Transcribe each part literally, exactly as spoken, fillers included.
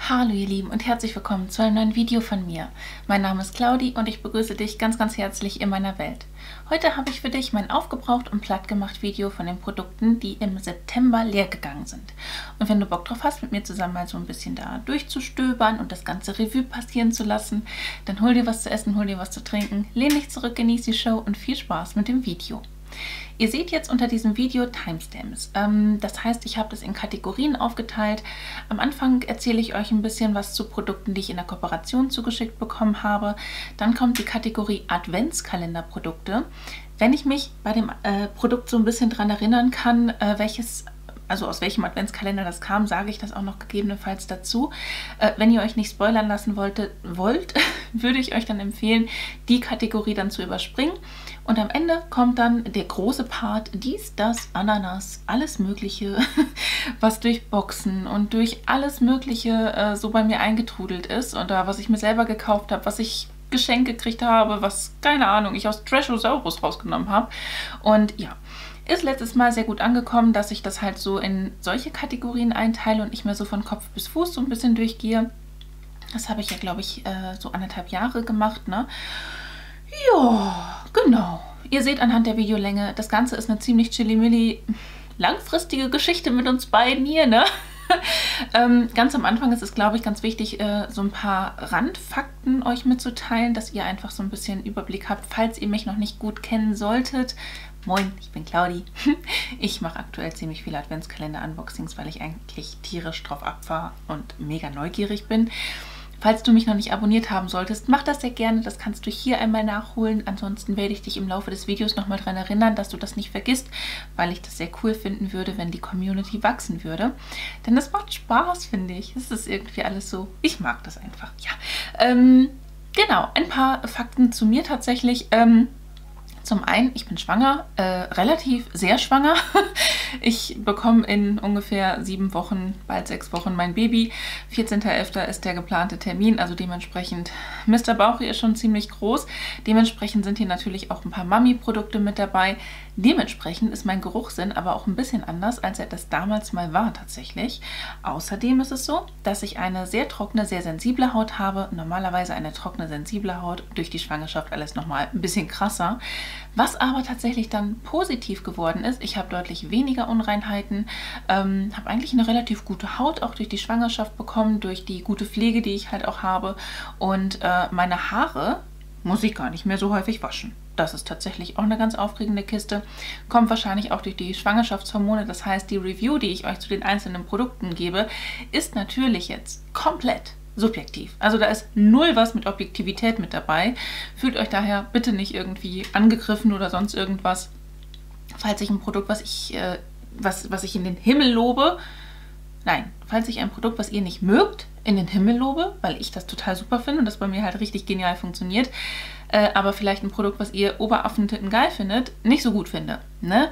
Hallo ihr Lieben und herzlich willkommen zu einem neuen Video von mir. Mein Name ist Claudi und ich begrüße dich ganz ganz herzlich in meiner Welt. Heute habe ich für dich mein aufgebraucht und platt gemacht Video von den Produkten, die im September leer gegangen sind. Und wenn du Bock drauf hast, mit mir zusammen mal so ein bisschen da durchzustöbern und das ganze Revue passieren zu lassen, dann hol dir was zu essen, hol dir was zu trinken, lehn dich zurück, genieß die Show und viel Spaß mit dem Video. Ihr seht jetzt unter diesem Video Timestamps. Ähm, das heißt, ich habe das in Kategorien aufgeteilt. Am Anfang erzähle ich euch ein bisschen was zu Produkten, die ich in der Kooperation zugeschickt bekommen habe. Dann kommt die Kategorie Adventskalenderprodukte. Wenn ich mich bei dem äh, Produkt so ein bisschen dran erinnern kann, äh, welches also aus welchem Adventskalender das kam, sage ich das auch noch gegebenenfalls dazu. Äh, wenn ihr euch nicht spoilern lassen wolltet, wollt, würde ich euch dann empfehlen, die Kategorie dann zu überspringen. Und am Ende kommt dann der große Part, dies, das, Ananas, alles Mögliche, was durch Boxen und durch alles Mögliche äh, so bei mir eingetrudelt ist. Oder was ich mir selber gekauft habe, was ich geschenkt gekriegt habe, was, keine Ahnung, ich aus Trashosaurus rausgenommen habe. Und ja, ist letztes Mal sehr gut angekommen, dass ich das halt so in solche Kategorien einteile und nicht mehr so von Kopf bis Fuß so ein bisschen durchgehe. Das habe ich ja, glaube ich, äh, so anderthalb Jahre gemacht, ne? Ja, genau. Ihr seht anhand der Videolänge, das Ganze ist eine ziemlich chilly-milly, langfristige Geschichte mit uns beiden hier, ne? ähm, ganz am Anfang ist es, glaube ich, ganz wichtig, äh, so ein paar Randfakten euch mitzuteilen, dass ihr einfach so ein bisschen Überblick habt, falls ihr mich noch nicht gut kennen solltet. Moin, ich bin Claudi. Ich mache aktuell ziemlich viele Adventskalender-Unboxings, weil ich eigentlich tierisch drauf abfahre und mega neugierig bin. Falls du mich noch nicht abonniert haben solltest, mach das sehr gerne. Das kannst du hier einmal nachholen. Ansonsten werde ich dich im Laufe des Videos nochmal daran erinnern, dass du das nicht vergisst, weil ich das sehr cool finden würde, wenn die Community wachsen würde. Denn das macht Spaß, finde ich. Es ist irgendwie alles so, ich mag das einfach. Ja, ähm, genau, ein paar Fakten zu mir tatsächlich. Ähm, Zum einen, ich bin schwanger, äh, relativ sehr schwanger. Ich bekomme in ungefähr sieben Wochen, bald sechs Wochen mein Baby. vierzehnter elfter ist der geplante Termin, also dementsprechend, Mister Bauchi ist schon ziemlich groß. Dementsprechend sind hier natürlich auch ein paar Mami-Produkte mit dabei. Dementsprechend ist mein Geruchssinn aber auch ein bisschen anders, als er das damals mal war tatsächlich. Außerdem ist es so, dass ich eine sehr trockene, sehr sensible Haut habe. Normalerweise eine trockene, sensible Haut, durch die Schwangerschaft alles nochmal ein bisschen krasser. Was aber tatsächlich dann positiv geworden ist, ich habe deutlich weniger Unreinheiten, ähm, habe eigentlich eine relativ gute Haut, auch durch die Schwangerschaft bekommen, durch die gute Pflege, die ich halt auch habe. Und äh, meine Haare muss ich gar nicht mehr so häufig waschen. Das ist tatsächlich auch eine ganz aufregende Kiste. Kommt wahrscheinlich auch durch die Schwangerschaftshormone. Das heißt, die Review, die ich euch zu den einzelnen Produkten gebe, ist natürlich jetzt komplett subjektiv. Also da ist null was mit Objektivität mit dabei. Fühlt euch daher bitte nicht irgendwie angegriffen oder sonst irgendwas. Falls ich ein Produkt, was ich, äh, was, was ich in den Himmel lobe, nein, falls ich ein Produkt, was ihr nicht mögt, in den Himmel lobe, weil ich das total super finde und das bei mir halt richtig genial funktioniert, äh, aber vielleicht ein Produkt, was ihr Oberaffentitten geil findet, nicht so gut finde. Ne?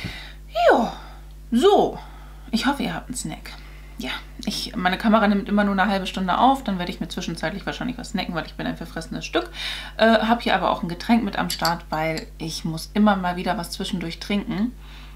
Jo, so. Ich hoffe, ihr habt einen Snack. Ja, ich, meine Kamera nimmt immer nur eine halbe Stunde auf, dann werde ich mir zwischenzeitlich wahrscheinlich was snacken, weil ich bin ein verfressenes Stück. Äh, habe hier aber auch ein Getränk mit am Start, weil ich muss immer mal wieder was zwischendurch trinken.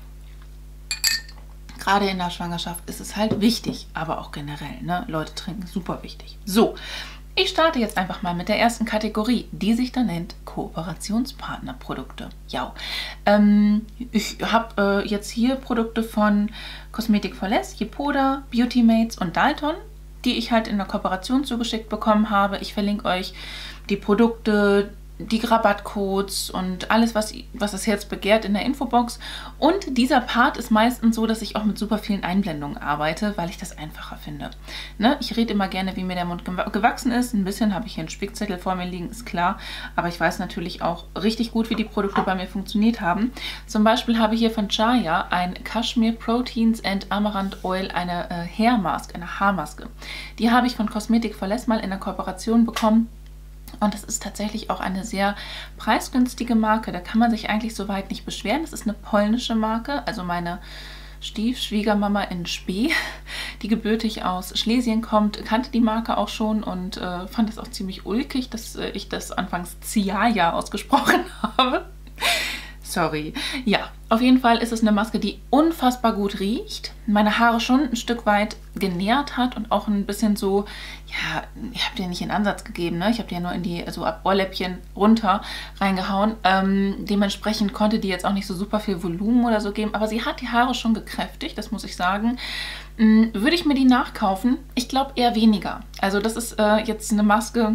Gerade in der Schwangerschaft ist es halt wichtig, aber auch generell, ne? Leute trinken, super wichtig. So, ich starte jetzt einfach mal mit der ersten Kategorie, die sich da nennt Kooperationspartnerprodukte. Ja, ähm, ich habe äh, jetzt hier Produkte von Cosmetic for Less, Yepoda, Beauty Mates und Dalton, die ich halt in der Kooperation zugeschickt bekommen habe. Ich verlinke euch die Produkte, die Rabattcodes und alles, was, was das Herz begehrt, in der Infobox. Und dieser Part ist meistens so, dass ich auch mit super vielen Einblendungen arbeite, weil ich das einfacher finde. Ne? Ich rede immer gerne, wie mir der Mund gewachsen ist. Ein bisschen habe ich hier einen Spickzettel vor mir liegen, ist klar. Aber ich weiß natürlich auch richtig gut, wie die Produkte bei mir funktioniert haben. Zum Beispiel habe ich hier von Chaya ein Cashmere Proteins and Amaranth Oil, eine äh, Hair Mask, eine Haarmaske. Die habe ich von Cosmetic for Less mal in der Kooperation bekommen. Und das ist tatsächlich auch eine sehr preisgünstige Marke. Da kann man sich eigentlich soweit nicht beschweren. Das ist eine polnische Marke. Also meine Stiefschwiegermama in Spee, die gebürtig aus Schlesien kommt, kannte die Marke auch schon und äh, fand es auch ziemlich ulkig, dass äh, ich das anfangs Ciaja ausgesprochen habe. Sorry. Ja, auf jeden Fall ist es eine Maske, die unfassbar gut riecht, meine Haare schon ein Stück weit genährt hat und auch ein bisschen so, ja, ich habe dir nicht in Ansatz gegeben, ne? Ich habe dir nur in die, so ab Ohrläppchen runter reingehauen. Ähm, dementsprechend konnte die jetzt auch nicht so super viel Volumen oder so geben, aber sie hat die Haare schon gekräftigt, das muss ich sagen. Ähm, würde ich mir die nachkaufen? Ich glaube eher weniger. Also das ist äh, jetzt eine Maske,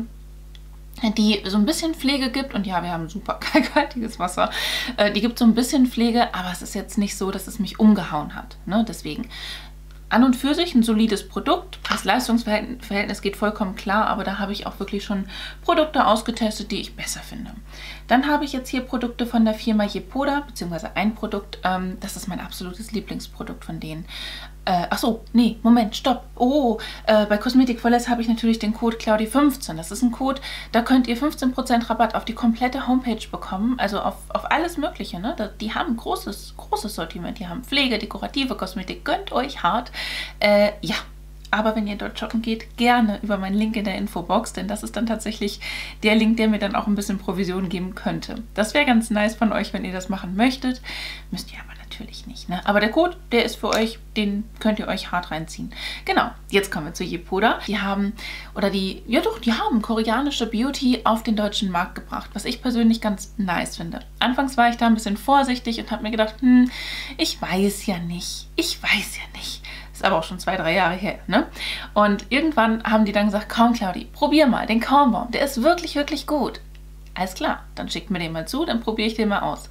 die so ein bisschen Pflege gibt. Und ja, wir haben super kalkhaltiges Wasser. Äh, die gibt so ein bisschen Pflege, aber es ist jetzt nicht so, dass es mich umgehauen hat. Ne? Deswegen an und für sich ein solides Produkt. Das Leistungs-Verhältnis geht vollkommen klar, aber da habe ich auch wirklich schon Produkte ausgetestet, die ich besser finde. Dann habe ich jetzt hier Produkte von der Firma Yepoda, beziehungsweise ein Produkt. Ähm, das ist mein absolutes Lieblingsprodukt von denen. Äh, ach so, nee, Moment, stopp. Oh, äh, bei Cosmetic for Less habe ich natürlich den Code Claudi fünfzehn. Das ist ein Code, da könnt ihr fünfzehn Prozent Rabatt auf die komplette Homepage bekommen. Also auf, auf alles Mögliche. Ne? Da, die haben ein großes, großes Sortiment. Die haben Pflege, dekorative Kosmetik. Gönnt euch hart. Äh, ja. Aber wenn ihr dort shoppen geht, gerne über meinen Link in der Infobox, denn das ist dann tatsächlich der Link, der mir dann auch ein bisschen Provision geben könnte. Das wäre ganz nice von euch, wenn ihr das machen möchtet. Müsst ihr aber natürlich nicht, ne? Aber der Code, der ist für euch, den könnt ihr euch hart reinziehen. Genau, jetzt kommen wir zu Yepoda. Die haben, oder die, ja doch, die haben koreanische Beauty auf den deutschen Markt gebracht, was ich persönlich ganz nice finde. Anfangs war ich da ein bisschen vorsichtig und habe mir gedacht, hm, ich weiß ja nicht, ich weiß ja nicht. Ist aber auch schon zwei, drei Jahre her, ne? Und irgendwann haben die dann gesagt, komm Claudi, probier mal den Calm Balm, der ist wirklich, wirklich gut. Alles klar, dann schickt mir den mal zu, dann probiere ich den mal aus.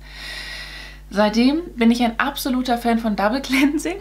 Seitdem bin ich ein absoluter Fan von Double Cleansing.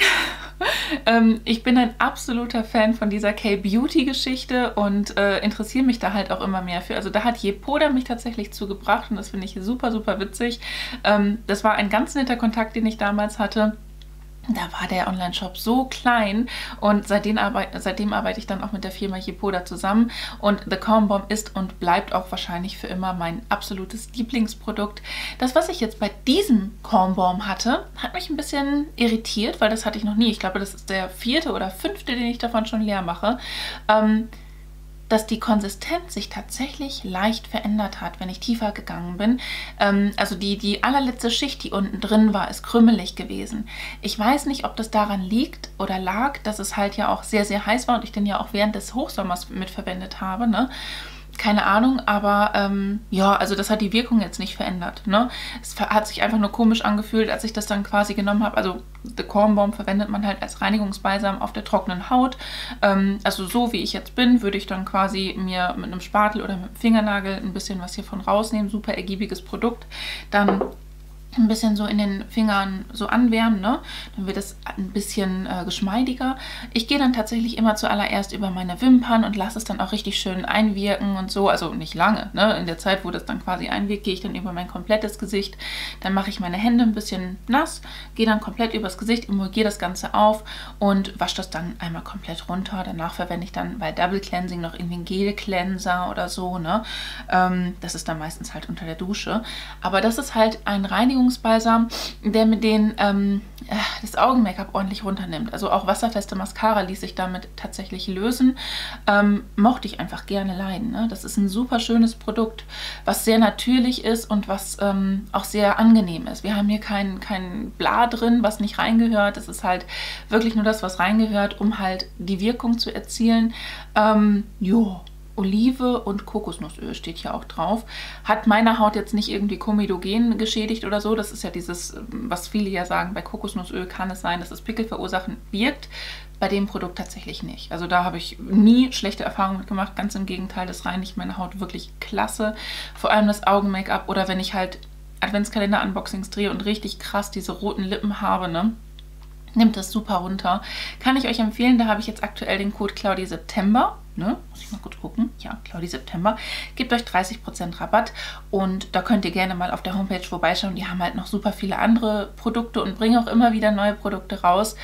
ähm, ich bin ein absoluter Fan von dieser K-Beauty-Geschichte und äh, interessiere mich da halt auch immer mehr für. Also da hat Yepoda mich tatsächlich zugebracht und das finde ich super, super witzig. Ähm, das war ein ganz netter Kontakt, den ich damals hatte. Da war der Online-Shop so klein und seitdem, arbeit, seitdem arbeite ich dann auch mit der Firma Yepoda zusammen und The Calm Balm ist und bleibt auch wahrscheinlich für immer mein absolutes Lieblingsprodukt. Das, was ich jetzt bei diesem Calm Balm hatte, hat mich ein bisschen irritiert, weil das hatte ich noch nie. Ich glaube, das ist der vierte oder fünfte, den ich davon schon leer mache. Ähm, dass die Konsistenz sich tatsächlich leicht verändert hat, wenn ich tiefer gegangen bin. Ähm, also die, die allerletzte Schicht, die unten drin war, ist krümelig gewesen. Ich weiß nicht, ob das daran liegt oder lag, dass es halt ja auch sehr, sehr heiß war und ich den ja auch während des Hochsommers mitverwendet habe, ne? Keine Ahnung, aber ähm, ja, also das hat die Wirkung jetzt nicht verändert, ne? Es hat sich einfach nur komisch angefühlt, als ich das dann quasi genommen habe. Also The Calm Balm verwendet man halt als Reinigungsbalsam auf der trockenen Haut. Ähm, also so wie ich jetzt bin, würde ich dann quasi mir mit einem Spatel oder mit einem Fingernagel ein bisschen was hiervon rausnehmen. Super ergiebiges Produkt. Dann ein bisschen so in den Fingern so anwärmen, ne? Dann wird es ein bisschen äh, geschmeidiger. Ich gehe dann tatsächlich immer zuallererst über meine Wimpern und lasse es dann auch richtig schön einwirken und so. Also nicht lange, ne? In der Zeit, wo das dann quasi einwirkt, gehe ich dann über mein komplettes Gesicht. Dann mache ich meine Hände ein bisschen nass, gehe dann komplett übers Gesicht, emulgiere das Ganze auf und wasche das dann einmal komplett runter. Danach verwende ich dann bei Double Cleansing noch irgendwie einen Gel-Cleanser oder so, ne? Ähm, das ist dann meistens halt unter der Dusche. Aber das ist halt ein Reinigungs Balsam, der mit den ähm, das Augen-Make-up ordentlich runternimmt. Also auch wasserfeste Mascara ließ sich damit tatsächlich lösen. Ähm, mochte ich einfach gerne leiden. Ne? Das ist ein super schönes Produkt, was sehr natürlich ist und was ähm, auch sehr angenehm ist. Wir haben hier kein, kein Bla drin, was nicht reingehört. Es ist halt wirklich nur das, was reingehört, um halt die Wirkung zu erzielen. Ähm, jo. Olive und Kokosnussöl steht hier auch drauf. Hat meine Haut jetzt nicht irgendwie komedogen geschädigt oder so. Das ist ja dieses, was viele ja sagen, bei Kokosnussöl kann es sein, dass es Pickel verursachen wirkt. Bei dem Produkt tatsächlich nicht. Also da habe ich nie schlechte Erfahrungen mit gemacht. Ganz im Gegenteil, das reinigt meine Haut wirklich klasse. Vor allem das Augen-Make-up oder wenn ich halt Adventskalender-Unboxings drehe und richtig krass diese roten Lippen habe, ne? Nimmt das super runter. Kann ich euch empfehlen, da habe ich jetzt aktuell den Code Claudi September. Ne? Muss ich mal kurz gucken. Ja, Claudi September. Gebt euch dreißig Prozent Rabatt und da könnt ihr gerne mal auf der Homepage vorbeischauen. Die haben halt noch super viele andere Produkte und bringen auch immer wieder neue Produkte raus.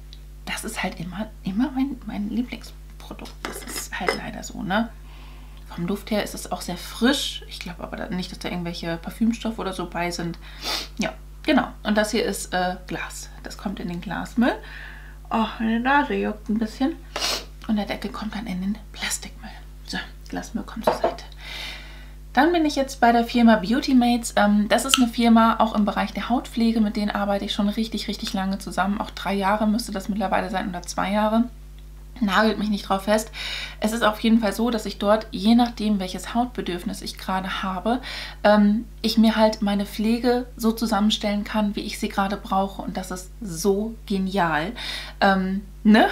Das ist halt immer, immer mein, mein Lieblingsprodukt. Das ist halt leider so, ne? Vom Duft her ist es auch sehr frisch. Ich glaube aber nicht, dass da irgendwelche Parfümstoffe oder so bei sind. Ja. Genau, und das hier ist äh, Glas. Das kommt in den Glasmüll. Oh, meine Nase juckt ein bisschen. Und der Deckel kommt dann in den Plastikmüll. So, Glasmüll kommt zur Seite. Dann bin ich jetzt bei der Firma Beauty Mates. Ähm, das ist eine Firma auch im Bereich der Hautpflege, mit denen arbeite ich schon richtig, richtig lange zusammen. Auch drei Jahre müsste das mittlerweile sein oder zwei Jahre. Nagelt mich nicht drauf fest. Es ist auf jeden Fall so, dass ich dort, je nachdem welches Hautbedürfnis ich gerade habe, ähm, ich mir halt meine Pflege so zusammenstellen kann, wie ich sie gerade brauche. Und das ist so genial. Ähm, ne?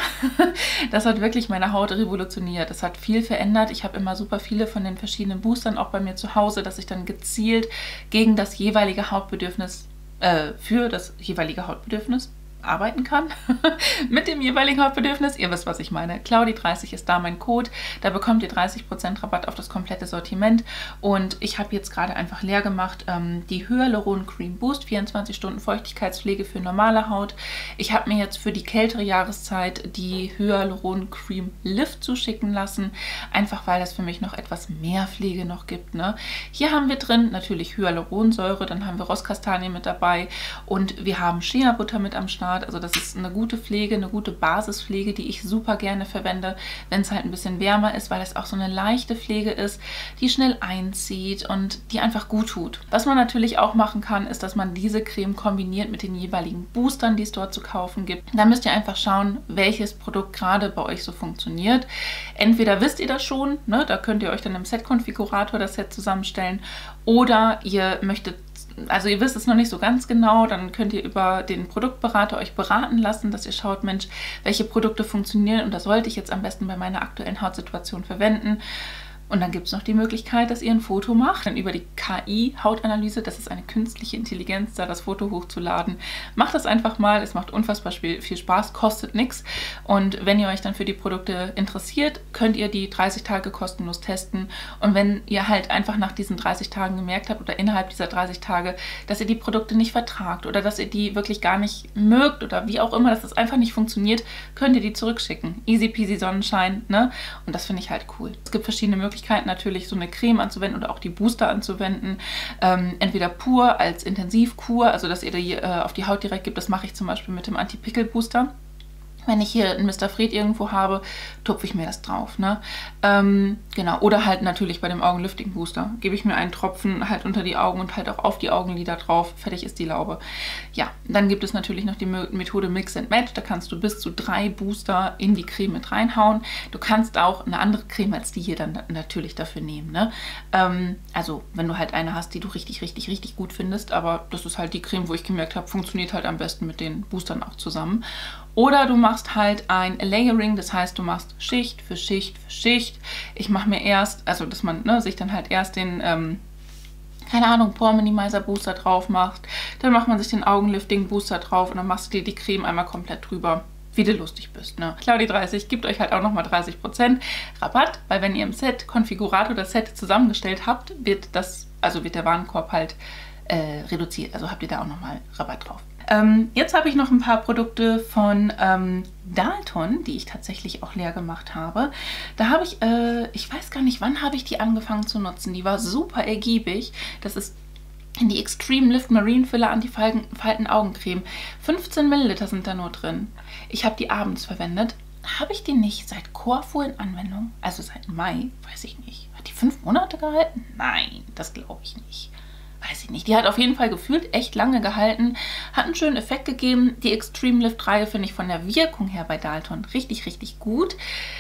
Das hat wirklich meine Haut revolutioniert. Das hat viel verändert. Ich habe immer super viele von den verschiedenen Boostern auch bei mir zu Hause, dass ich dann gezielt gegen das jeweilige Hautbedürfnis, äh, für das jeweilige Hautbedürfnis arbeiten kann, mit dem jeweiligen Hautbedürfnis. Ihr wisst, was ich meine. Claudi dreißig ist da mein Code. Da bekommt ihr dreißig Prozent Rabatt auf das komplette Sortiment. Und ich habe jetzt gerade einfach leer gemacht ähm, die Hyaluron Cream Boost, vierundzwanzig Stunden Feuchtigkeitspflege für normale Haut. Ich habe mir jetzt für die kältere Jahreszeit die Hyaluron Cream Lift zuschicken lassen, einfach weil das für mich noch etwas mehr Pflege noch gibt. Ne? Hier haben wir drin natürlich Hyaluronsäure, dann haben wir Rosskastanie mit dabei und wir haben Shea Butter mit am Start. Also das ist eine gute Pflege, eine gute Basispflege, die ich super gerne verwende, wenn es halt ein bisschen wärmer ist, weil es auch so eine leichte Pflege ist, die schnell einzieht und die einfach gut tut. Was man natürlich auch machen kann, ist, dass man diese Creme kombiniert mit den jeweiligen Boostern, die es dort zu kaufen gibt. Da müsst ihr einfach schauen, welches Produkt gerade bei euch so funktioniert. Entweder wisst ihr das schon, ne, da könnt ihr euch dann im Set-Konfigurator das Set zusammenstellen, oder ihr möchtet Also ihr wisst es noch nicht so ganz genau, dann könnt ihr über den Produktberater euch beraten lassen, dass ihr schaut, Mensch, welche Produkte funktionieren und das sollte ich jetzt am besten bei meiner aktuellen Hautsituation verwenden. Und dann gibt es noch die Möglichkeit, dass ihr ein Foto macht, dann über die K I-Hautanalyse, das ist eine künstliche Intelligenz, da das Foto hochzuladen. Macht das einfach mal, es macht unfassbar viel Spaß, kostet nichts. Und wenn ihr euch dann für die Produkte interessiert, könnt ihr die dreißig Tage kostenlos testen. Und wenn ihr halt einfach nach diesen dreißig Tagen gemerkt habt oder innerhalb dieser dreißig Tage, dass ihr die Produkte nicht vertragt oder dass ihr die wirklich gar nicht mögt oder wie auch immer, dass das einfach nicht funktioniert, könnt ihr die zurückschicken. Easy peasy Sonnenschein, ne? Und das finde ich halt cool. Es gibt verschiedene Möglichkeiten, natürlich so eine Creme anzuwenden oder auch die Booster anzuwenden. Ähm, entweder pur als Intensivkur, also dass ihr die äh, auf die Haut direkt gibt. Das mache ich zum Beispiel mit dem Anti-Pickel-Booster. Wenn ich hier einen Mister Fred irgendwo habe, tupfe ich mir das drauf. Ne? Ähm, genau. Oder halt natürlich bei dem Augenlifting-Booster. Gebe ich mir einen Tropfen halt unter die Augen und halt auch auf die Augenlider drauf. Fertig ist die Laube. Ja, dann gibt es natürlich noch die Methode Mix and Match. Da kannst du bis zu drei Booster in die Creme mit reinhauen. Du kannst auch eine andere Creme als die hier dann natürlich dafür nehmen. Ne? Ähm, also wenn du halt eine hast, die du richtig, richtig, richtig gut findest. Aber das ist halt die Creme, wo ich gemerkt habe, funktioniert halt am besten mit den Boostern auch zusammen. Oder du machst halt ein Layering, das heißt, du machst Schicht für Schicht für Schicht. Ich mache mir erst, also dass man ne, sich dann halt erst den, ähm, keine Ahnung, Pore Minimizer Booster drauf macht. Dann macht man sich den Augenlifting Booster drauf und dann machst du dir die Creme einmal komplett drüber, wie du lustig bist. Ne? Claudi dreißig gibt euch halt auch nochmal dreißig Prozent Rabatt, weil wenn ihr im Set Konfigurator das Set zusammengestellt habt, wird das, also wird der Warenkorb halt äh, reduziert. Also habt ihr da auch nochmal Rabatt drauf. Ähm, jetzt habe ich noch ein paar Produkte von ähm, Dalton, die ich tatsächlich auch leer gemacht habe. Da habe ich, äh, ich weiß gar nicht, wann habe ich die angefangen zu nutzen. Die war super ergiebig. Das ist die Extreme Lift Marine Filler Anti-Falten Augencreme. fünfzehn Milliliter sind da nur drin. Ich habe die abends verwendet. Habe ich die nicht seit Korfu in Anwendung? Also seit Mai? Weiß ich nicht. Hat die fünf Monate gehalten? Nein, das glaube ich nicht. Weiß ich nicht. Die hat auf jeden Fall gefühlt echt lange gehalten. Hat einen schönen Effekt gegeben. Die Extreme Lift Reihe finde ich von der Wirkung her bei Dalton richtig, richtig gut.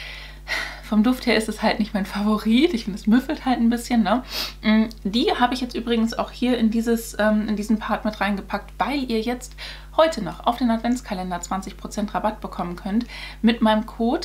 Vom Duft her ist es halt nicht mein Favorit. Ich finde, es müffelt halt ein bisschen. Ne? Die habe ich jetzt übrigens auch hier in, dieses, ähm, in diesen Part mit reingepackt, weil ihr jetzt heute noch auf den Adventskalender zwanzig Prozent Rabatt bekommen könnt mit meinem Code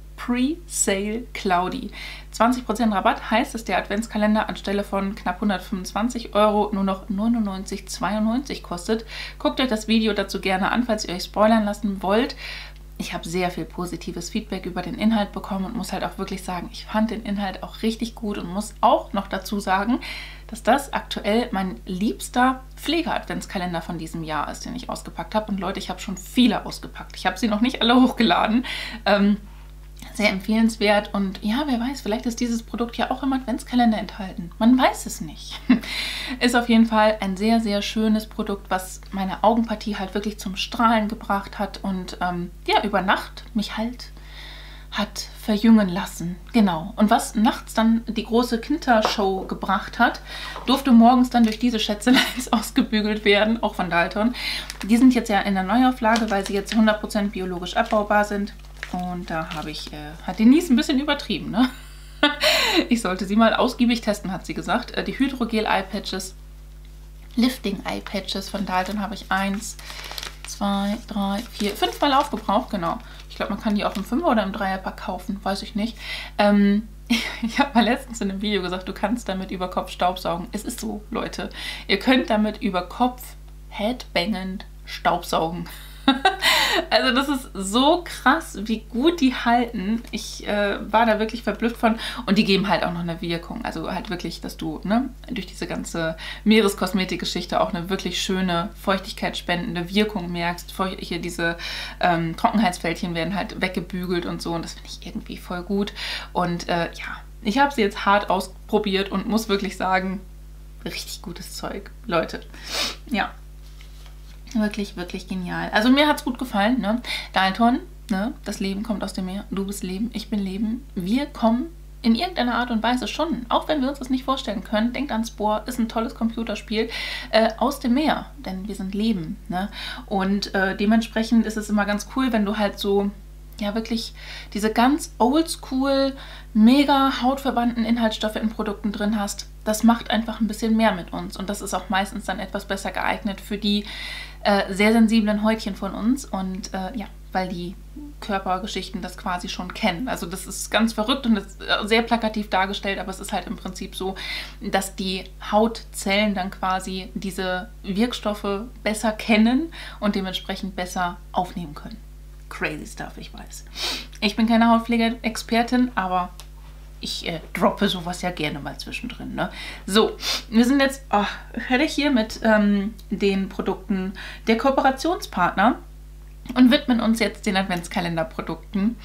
Pre-Sale Claudi. zwanzig Prozent Rabatt heißt, dass der Adventskalender anstelle von knapp hundertfünfundzwanzig Euro nur noch neunundneunzig Euro zweiundneunzig kostet. Guckt euch das Video dazu gerne an, falls ihr euch spoilern lassen wollt. Ich habe sehr viel positives Feedback über den Inhalt bekommen und muss halt auch wirklich sagen, ich fand den Inhalt auch richtig gut und muss auch noch dazu sagen, dass das aktuell mein liebster Pflege-Adventskalender von diesem Jahr ist, den ich ausgepackt habe. Und Leute, ich habe schon viele ausgepackt. Ich habe sie noch nicht alle hochgeladen. Ähm, Sehr empfehlenswert und ja, wer weiß, vielleicht ist dieses Produkt ja auch im Adventskalender enthalten. Man weiß es nicht. Ist auf jeden Fall ein sehr, sehr schönes Produkt, was meine Augenpartie halt wirklich zum Strahlen gebracht hat und ähm, ja, über Nacht mich halt hat verjüngen lassen. Genau. Und was nachts dann die große Kindershow gebracht hat, durfte morgens dann durch diese Schätzeleins ausgebügelt werden, auch von Dalton. Die sind jetzt ja in der Neuauflage, weil sie jetzt hundert Prozent biologisch abbaubar sind. Und da habe ich, äh, hat Denise ein bisschen übertrieben, ne? Ich sollte sie mal ausgiebig testen, hat sie gesagt. Die Hydrogel Eye Patches, Lifting Eye Patches von Dalton habe ich eins, zwei, drei, vier, fünf Mal aufgebraucht, genau. Ich glaube, man kann die auch im Fünfer- oder im Dreierpack kaufen, weiß ich nicht. Ähm, ich habe mal letztens in einem Video gesagt, du kannst damit über Kopf staubsaugen. Es ist so, Leute. Ihr könnt damit über Kopf headbangend staubsaugen. Also das ist so krass, wie gut die halten. Ich äh, war da wirklich verblüfft von. Und die geben halt auch noch eine Wirkung. Also halt wirklich, dass du ne, durch diese ganze Meereskosmetik-Geschichte auch eine wirklich schöne, feuchtigkeitsspendende Wirkung merkst. Feucht hier diese ähm, Trockenheitsfältchen werden halt weggebügelt und so. Und das finde ich irgendwie voll gut. Und äh, ja, ich habe sie jetzt hart ausprobiert und muss wirklich sagen, richtig gutes Zeug, Leute. Ja. Wirklich, wirklich genial. Also mir hat es gut gefallen, ne? Dalton, ne? Das Leben kommt aus dem Meer. Du bist Leben, ich bin Leben. Wir kommen in irgendeiner Art und Weise schon, auch wenn wir uns das nicht vorstellen können. Denkt an Spore, ist ein tolles Computerspiel, äh, aus dem Meer, denn wir sind Leben, ne? Und äh, dementsprechend ist es immer ganz cool, wenn du halt so, ja wirklich diese ganz oldschool, mega hautverwandten Inhaltsstoffe in Produkten drin hast. Das macht einfach ein bisschen mehr mit uns und das ist auch meistens dann etwas besser geeignet für die äh, sehr sensiblen Häutchen von uns und äh, ja, weil die Körpergeschichten das quasi schon kennen. Also das ist ganz verrückt und ist sehr plakativ dargestellt, aber es ist halt im Prinzip so, dass die Hautzellen dann quasi diese Wirkstoffe besser kennen und dementsprechend besser aufnehmen können. Crazy stuff, ich weiß. Ich bin keine Hautpflege-Expertin, aber ich äh, droppe sowas ja gerne mal zwischendrin. Ne? So, wir sind jetzt oh, fertig hier mit ähm, den Produkten der Kooperationspartner und widmen uns jetzt den Adventskalender-Produkten.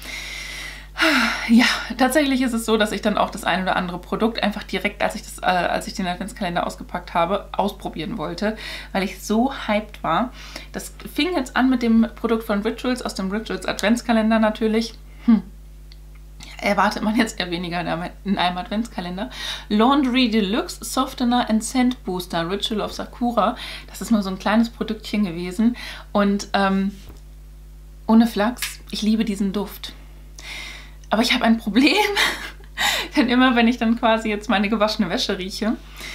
Ja, tatsächlich ist es so, dass ich dann auch das ein oder andere Produkt einfach direkt, als ich, das, äh, als ich den Adventskalender ausgepackt habe, ausprobieren wollte, weil ich so hyped war. Das fing jetzt an mit dem Produkt von Rituals, aus dem Rituals Adventskalender natürlich. Hm. Erwartet man jetzt eher weniger in einem Adventskalender. Laundry Deluxe Softener and Scent Booster Ritual of Sakura. Das ist nur so ein kleines Produktchen gewesen. Und ähm, ohne Flachs, ich liebe diesen Duft. Aber ich habe ein Problem, denn immer wenn ich dann quasi jetzt meine gewaschene Wäsche rieche,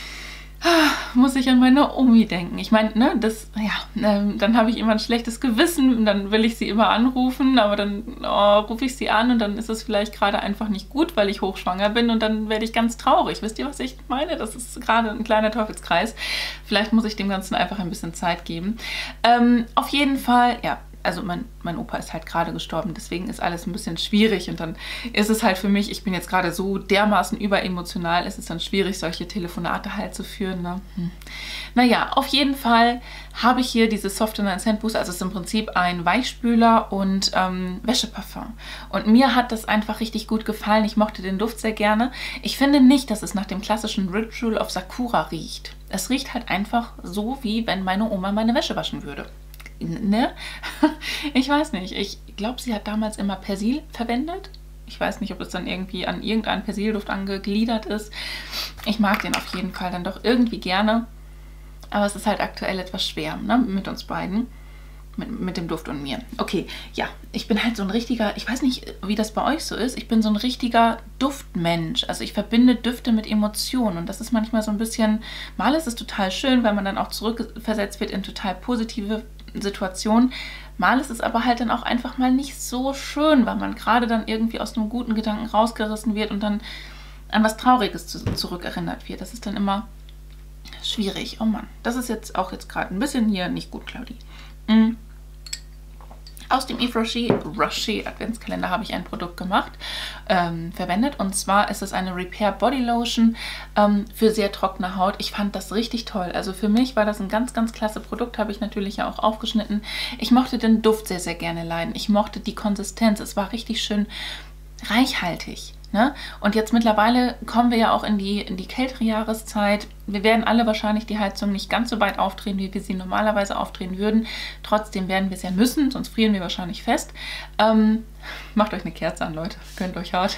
muss ich an meine Omi denken. Ich meine, ne, das, ja, ähm, dann habe ich immer ein schlechtes Gewissen und dann will ich sie immer anrufen, aber dann oh, rufe ich sie an und dann ist es vielleicht gerade einfach nicht gut, weil ich hochschwanger bin und dann werde ich ganz traurig. Wisst ihr, was ich meine? Das ist gerade ein kleiner Teufelskreis. Vielleicht muss ich dem Ganzen einfach ein bisschen Zeit geben. Ähm, auf jeden Fall, ja, also mein, mein Opa ist halt gerade gestorben, deswegen ist alles ein bisschen schwierig und dann ist es halt für mich, ich bin jetzt gerade so dermaßen überemotional, ist es dann schwierig, solche Telefonate halt zu führen. Ne? Hm. Naja, auf jeden Fall habe ich hier diese Softener and Scent Booster, also es ist im Prinzip ein Weichspüler und ähm, Wäscheparfum. Und mir hat das einfach richtig gut gefallen, ich mochte den Duft sehr gerne. Ich finde nicht, dass es nach dem klassischen Ritual of Sakura riecht. Es riecht halt einfach so, wie wenn meine Oma meine Wäsche waschen würde. Ne? Ich weiß nicht. Ich glaube, sie hat damals immer Persil verwendet. Ich weiß nicht, ob es dann irgendwie an irgendeinen Persilduft angegliedert ist. Ich mag den auf jeden Fall dann doch irgendwie gerne. Aber es ist halt aktuell etwas schwer, ne? Mit uns beiden. Mit, mit dem Duft und mir. Okay, ja, ich bin halt so ein richtiger, ich weiß nicht, wie das bei euch so ist, ich bin so ein richtiger Duftmensch. Also ich verbinde Düfte mit Emotionen und das ist manchmal so ein bisschen, mal ist es total schön, weil man dann auch zurückversetzt wird in total positive Situationen. Mal ist es aber halt dann auch einfach mal nicht so schön, weil man gerade dann irgendwie aus einem guten Gedanken rausgerissen wird und dann an was Trauriges zu, zurückerinnert wird. Das ist dann immer schwierig. Oh Mann, das ist jetzt auch jetzt gerade ein bisschen hier nicht gut, Claudi. Mhm. Aus dem Yves Rocher, Rocher Adventskalender habe ich ein Produkt gemacht, ähm, verwendet. Und zwar ist es eine Repair Body Lotion ähm, für sehr trockene Haut. Ich fand das richtig toll. Also für mich war das ein ganz, ganz klasse Produkt. Habe ich natürlich ja auch aufgeschnitten. Ich mochte den Duft sehr, sehr gerne leiden. Ich mochte die Konsistenz. Es war richtig schön reichhaltig. Ne? Und jetzt mittlerweile kommen wir ja auch in die, in die kältere Jahreszeit. Wir werden alle wahrscheinlich die Heizung nicht ganz so weit aufdrehen, wie wir sie normalerweise aufdrehen würden. Trotzdem werden wir es ja müssen, sonst frieren wir wahrscheinlich fest. Ähm, macht euch eine Kerze an, Leute. Gönnt euch hart.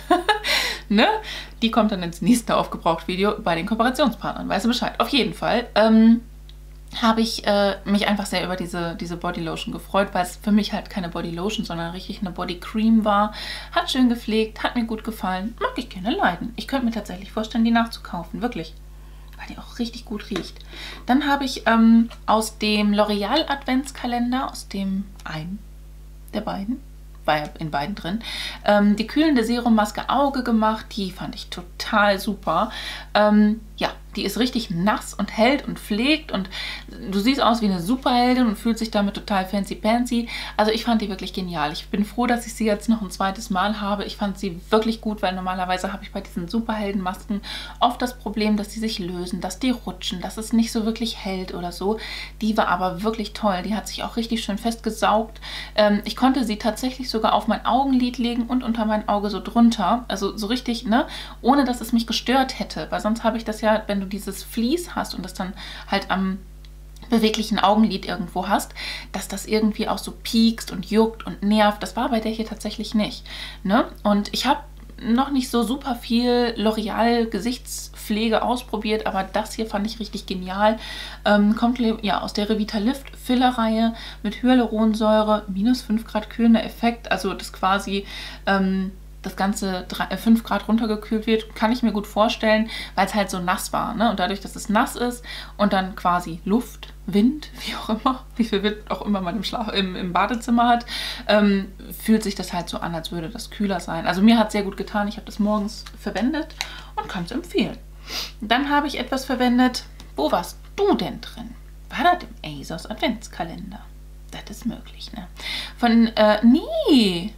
Ne? Die kommt dann ins nächste Aufgebraucht-Video bei den Kooperationspartnern. Weißt du Bescheid? Auf jeden Fall. Ähm, habe ich äh, mich einfach sehr über diese, diese Bodylotion gefreut, weil es für mich halt keine Bodylotion, sondern richtig eine Bodycream war. Hat schön gepflegt, hat mir gut gefallen. Mag ich gerne leiden. Ich könnte mir tatsächlich vorstellen, die nachzukaufen. Wirklich. Weil die auch richtig gut riecht. Dann habe ich ähm, aus dem L'Oreal Adventskalender, aus dem einen der beiden, war ja in beiden drin, ähm, die kühlende Serummaske Auge gemacht. Die fand ich total super. Ähm, ja, die ist richtig nass und hält und pflegt und du siehst aus wie eine Superheldin und fühlst dich damit total fancy-pancy. Also ich fand die wirklich genial. Ich bin froh, dass ich sie jetzt noch ein zweites Mal habe. Ich fand sie wirklich gut, weil normalerweise habe ich bei diesen Superheldenmasken oft das Problem, dass die sich lösen, dass die rutschen, dass es nicht so wirklich hält oder so. Die war aber wirklich toll. Die hat sich auch richtig schön festgesaugt. Ähm, ich konnte sie tatsächlich sogar auf mein Augenlid legen und unter mein Auge so drunter. Also so richtig, ne? Ohne dass es mich gestört hätte. Weil sonst habe ich das ja, wenn du dieses Vlies hast und das dann halt am beweglichen Augenlid irgendwo hast, dass das irgendwie auch so piekst und juckt und nervt. Das war bei der hier tatsächlich nicht. Ne? Und ich habe noch nicht so super viel L'Oreal Gesichtspflege ausprobiert, aber das hier fand ich richtig genial. Ähm, kommt ja aus der Revitalift Filler-Reihe mit Hyaluronsäure, minus fünf Grad kühlender Effekt, also das quasi ähm, das Ganze fünf Grad runtergekühlt wird, kann ich mir gut vorstellen, weil es halt so nass war. Ne? Und dadurch, dass es nass ist und dann quasi Luft, Wind, wie auch immer, wie viel Wind auch immer man im, Schlaf, im, im Badezimmer hat, ähm, fühlt sich das halt so an, als würde das kühler sein. Also mir hat es sehr gut getan. Ich habe das morgens verwendet und kann es empfehlen. Dann habe ich etwas verwendet. Wo warst du denn drin? War das im ASOS Adventskalender? Das ist möglich, ne? Von, äh, nee...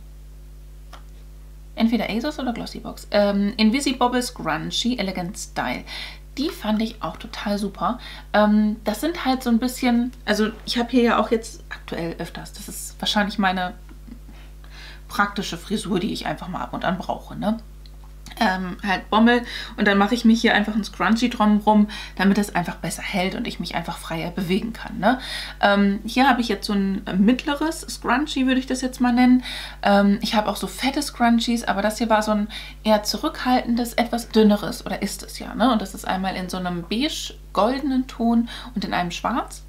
Entweder ASOS oder Glossybox. Ähm, Invisible Scrunchie Elegant Style. Die fand ich auch total super. Ähm, das sind halt so ein bisschen, also ich habe hier ja auch jetzt aktuell öfters, das ist wahrscheinlich meine praktische Frisur, die ich einfach mal ab und an brauche, ne? Ähm, halt Bommel und dann mache ich mich hier einfach ein Scrunchie drumherum, damit es einfach besser hält und ich mich einfach freier bewegen kann. Ne? Ähm, hier habe ich jetzt so ein mittleres Scrunchie, würde ich das jetzt mal nennen. Ähm, ich habe auch so fette Scrunchies, aber das hier war so ein eher zurückhaltendes, etwas dünneres, oder ist es ja. Ne? Und das ist einmal in so einem beige-goldenen Ton und in einem schwarz.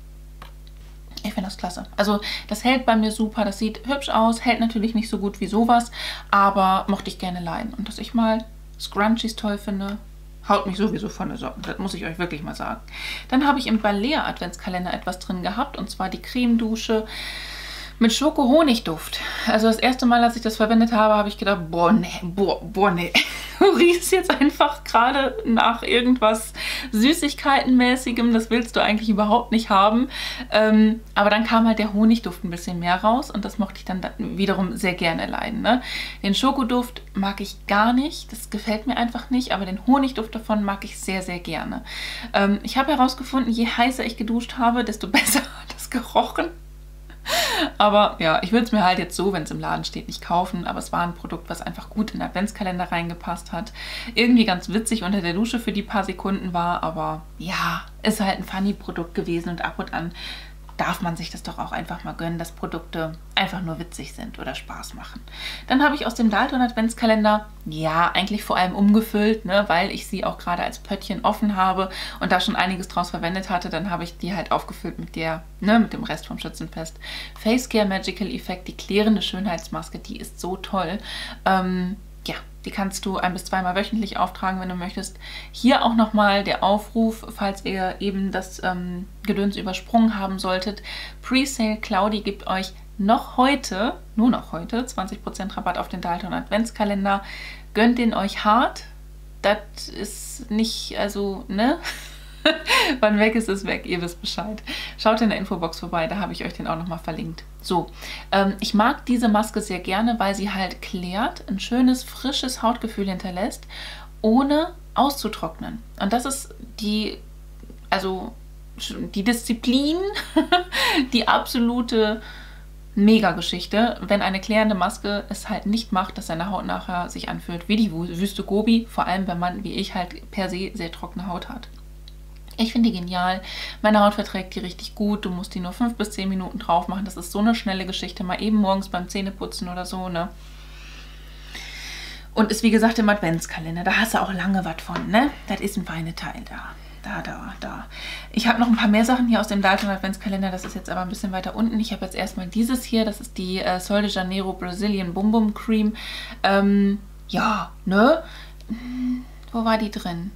Ich finde das klasse. Also das hält bei mir super, das sieht hübsch aus, hält natürlich nicht so gut wie sowas, aber mochte ich gerne leiden. Und dass ich mal Scrunchies toll finde, haut mich sowieso von der Socken. Das muss ich euch wirklich mal sagen. Dann habe ich im Balea Adventskalender etwas drin gehabt, und zwar die Cremedusche mit Schoko-Honigduft. Also das erste Mal, als ich das verwendet habe, habe ich gedacht, boah, nee, boah, boah, nee. Du riechst jetzt einfach gerade nach irgendwas Süßigkeitenmäßigem. Das willst du eigentlich überhaupt nicht haben. Ähm, aber dann kam halt der Honigduft ein bisschen mehr raus und das mochte ich dann wiederum sehr gerne leiden. Ne? Den Schokoduft mag ich gar nicht. Das gefällt mir einfach nicht. Aber den Honigduft davon mag ich sehr, sehr gerne. Ähm, ich habe herausgefunden, je heißer ich geduscht habe, desto besser hat es gerochen. Aber ja, ich würde es mir halt jetzt so, wenn es im Laden steht, nicht kaufen. Aber es war ein Produkt, was einfach gut in den Adventskalender reingepasst hat. Irgendwie ganz witzig unter der Dusche für die paar Sekunden war. Aber ja, ist halt ein Funny-Produkt gewesen. Und ab und an darf man sich das doch auch einfach mal gönnen, dass Produkte einfach nur witzig sind oder Spaß machen. Dann habe ich aus dem Dalton Adventskalender, ja, eigentlich vor allem umgefüllt, ne, weil ich sie auch gerade als Pöttchen offen habe und da schon einiges draus verwendet hatte. Dann habe ich die halt aufgefüllt mit der, ne, mit dem Rest vom Schützenfest. Face Care Magical Effect, die klärende Schönheitsmaske, die ist so toll. Ähm, ja, die kannst du ein- bis zweimal wöchentlich auftragen, wenn du möchtest. Hier auch nochmal der Aufruf, falls ihr eben das ähm, Gedöns übersprungen haben solltet. Presale Claudi gibt euch noch heute, nur noch heute, zwanzig Prozent Rabatt auf den Dalton Adventskalender. Gönnt den euch hart. Das ist nicht, also, ne? Wann weg ist, ist weg, ihr wisst Bescheid. Schaut in der Infobox vorbei, da habe ich euch den auch nochmal verlinkt. So, ähm, ich mag diese Maske sehr gerne, weil sie halt klärt, ein schönes, frisches Hautgefühl hinterlässt, ohne auszutrocknen. Und das ist die, also die Disziplin, die absolute Mega Geschichte, wenn eine klärende Maske es halt nicht macht, dass seine Haut nachher sich anfühlt wie die Wüste Gobi, vor allem wenn man, wie ich, halt per se sehr trockene Haut hat. Ich finde die genial. Meine Haut verträgt die richtig gut. Du musst die nur fünf bis zehn Minuten drauf machen. Das ist so eine schnelle Geschichte. Mal eben morgens beim Zähneputzen oder so, ne? Und ist wie gesagt im Adventskalender. Da hast du auch lange was von, ne? Das ist ein feines Teil da. Da, da, da. Ich habe noch ein paar mehr Sachen hier aus dem Dalton Adventskalender. Das ist jetzt aber ein bisschen weiter unten. Ich habe jetzt erstmal dieses hier. Das ist die äh, Sol de Janeiro Brazilian Bum Bum Cream. Ähm, ja, ne? Hm, wo war die drin?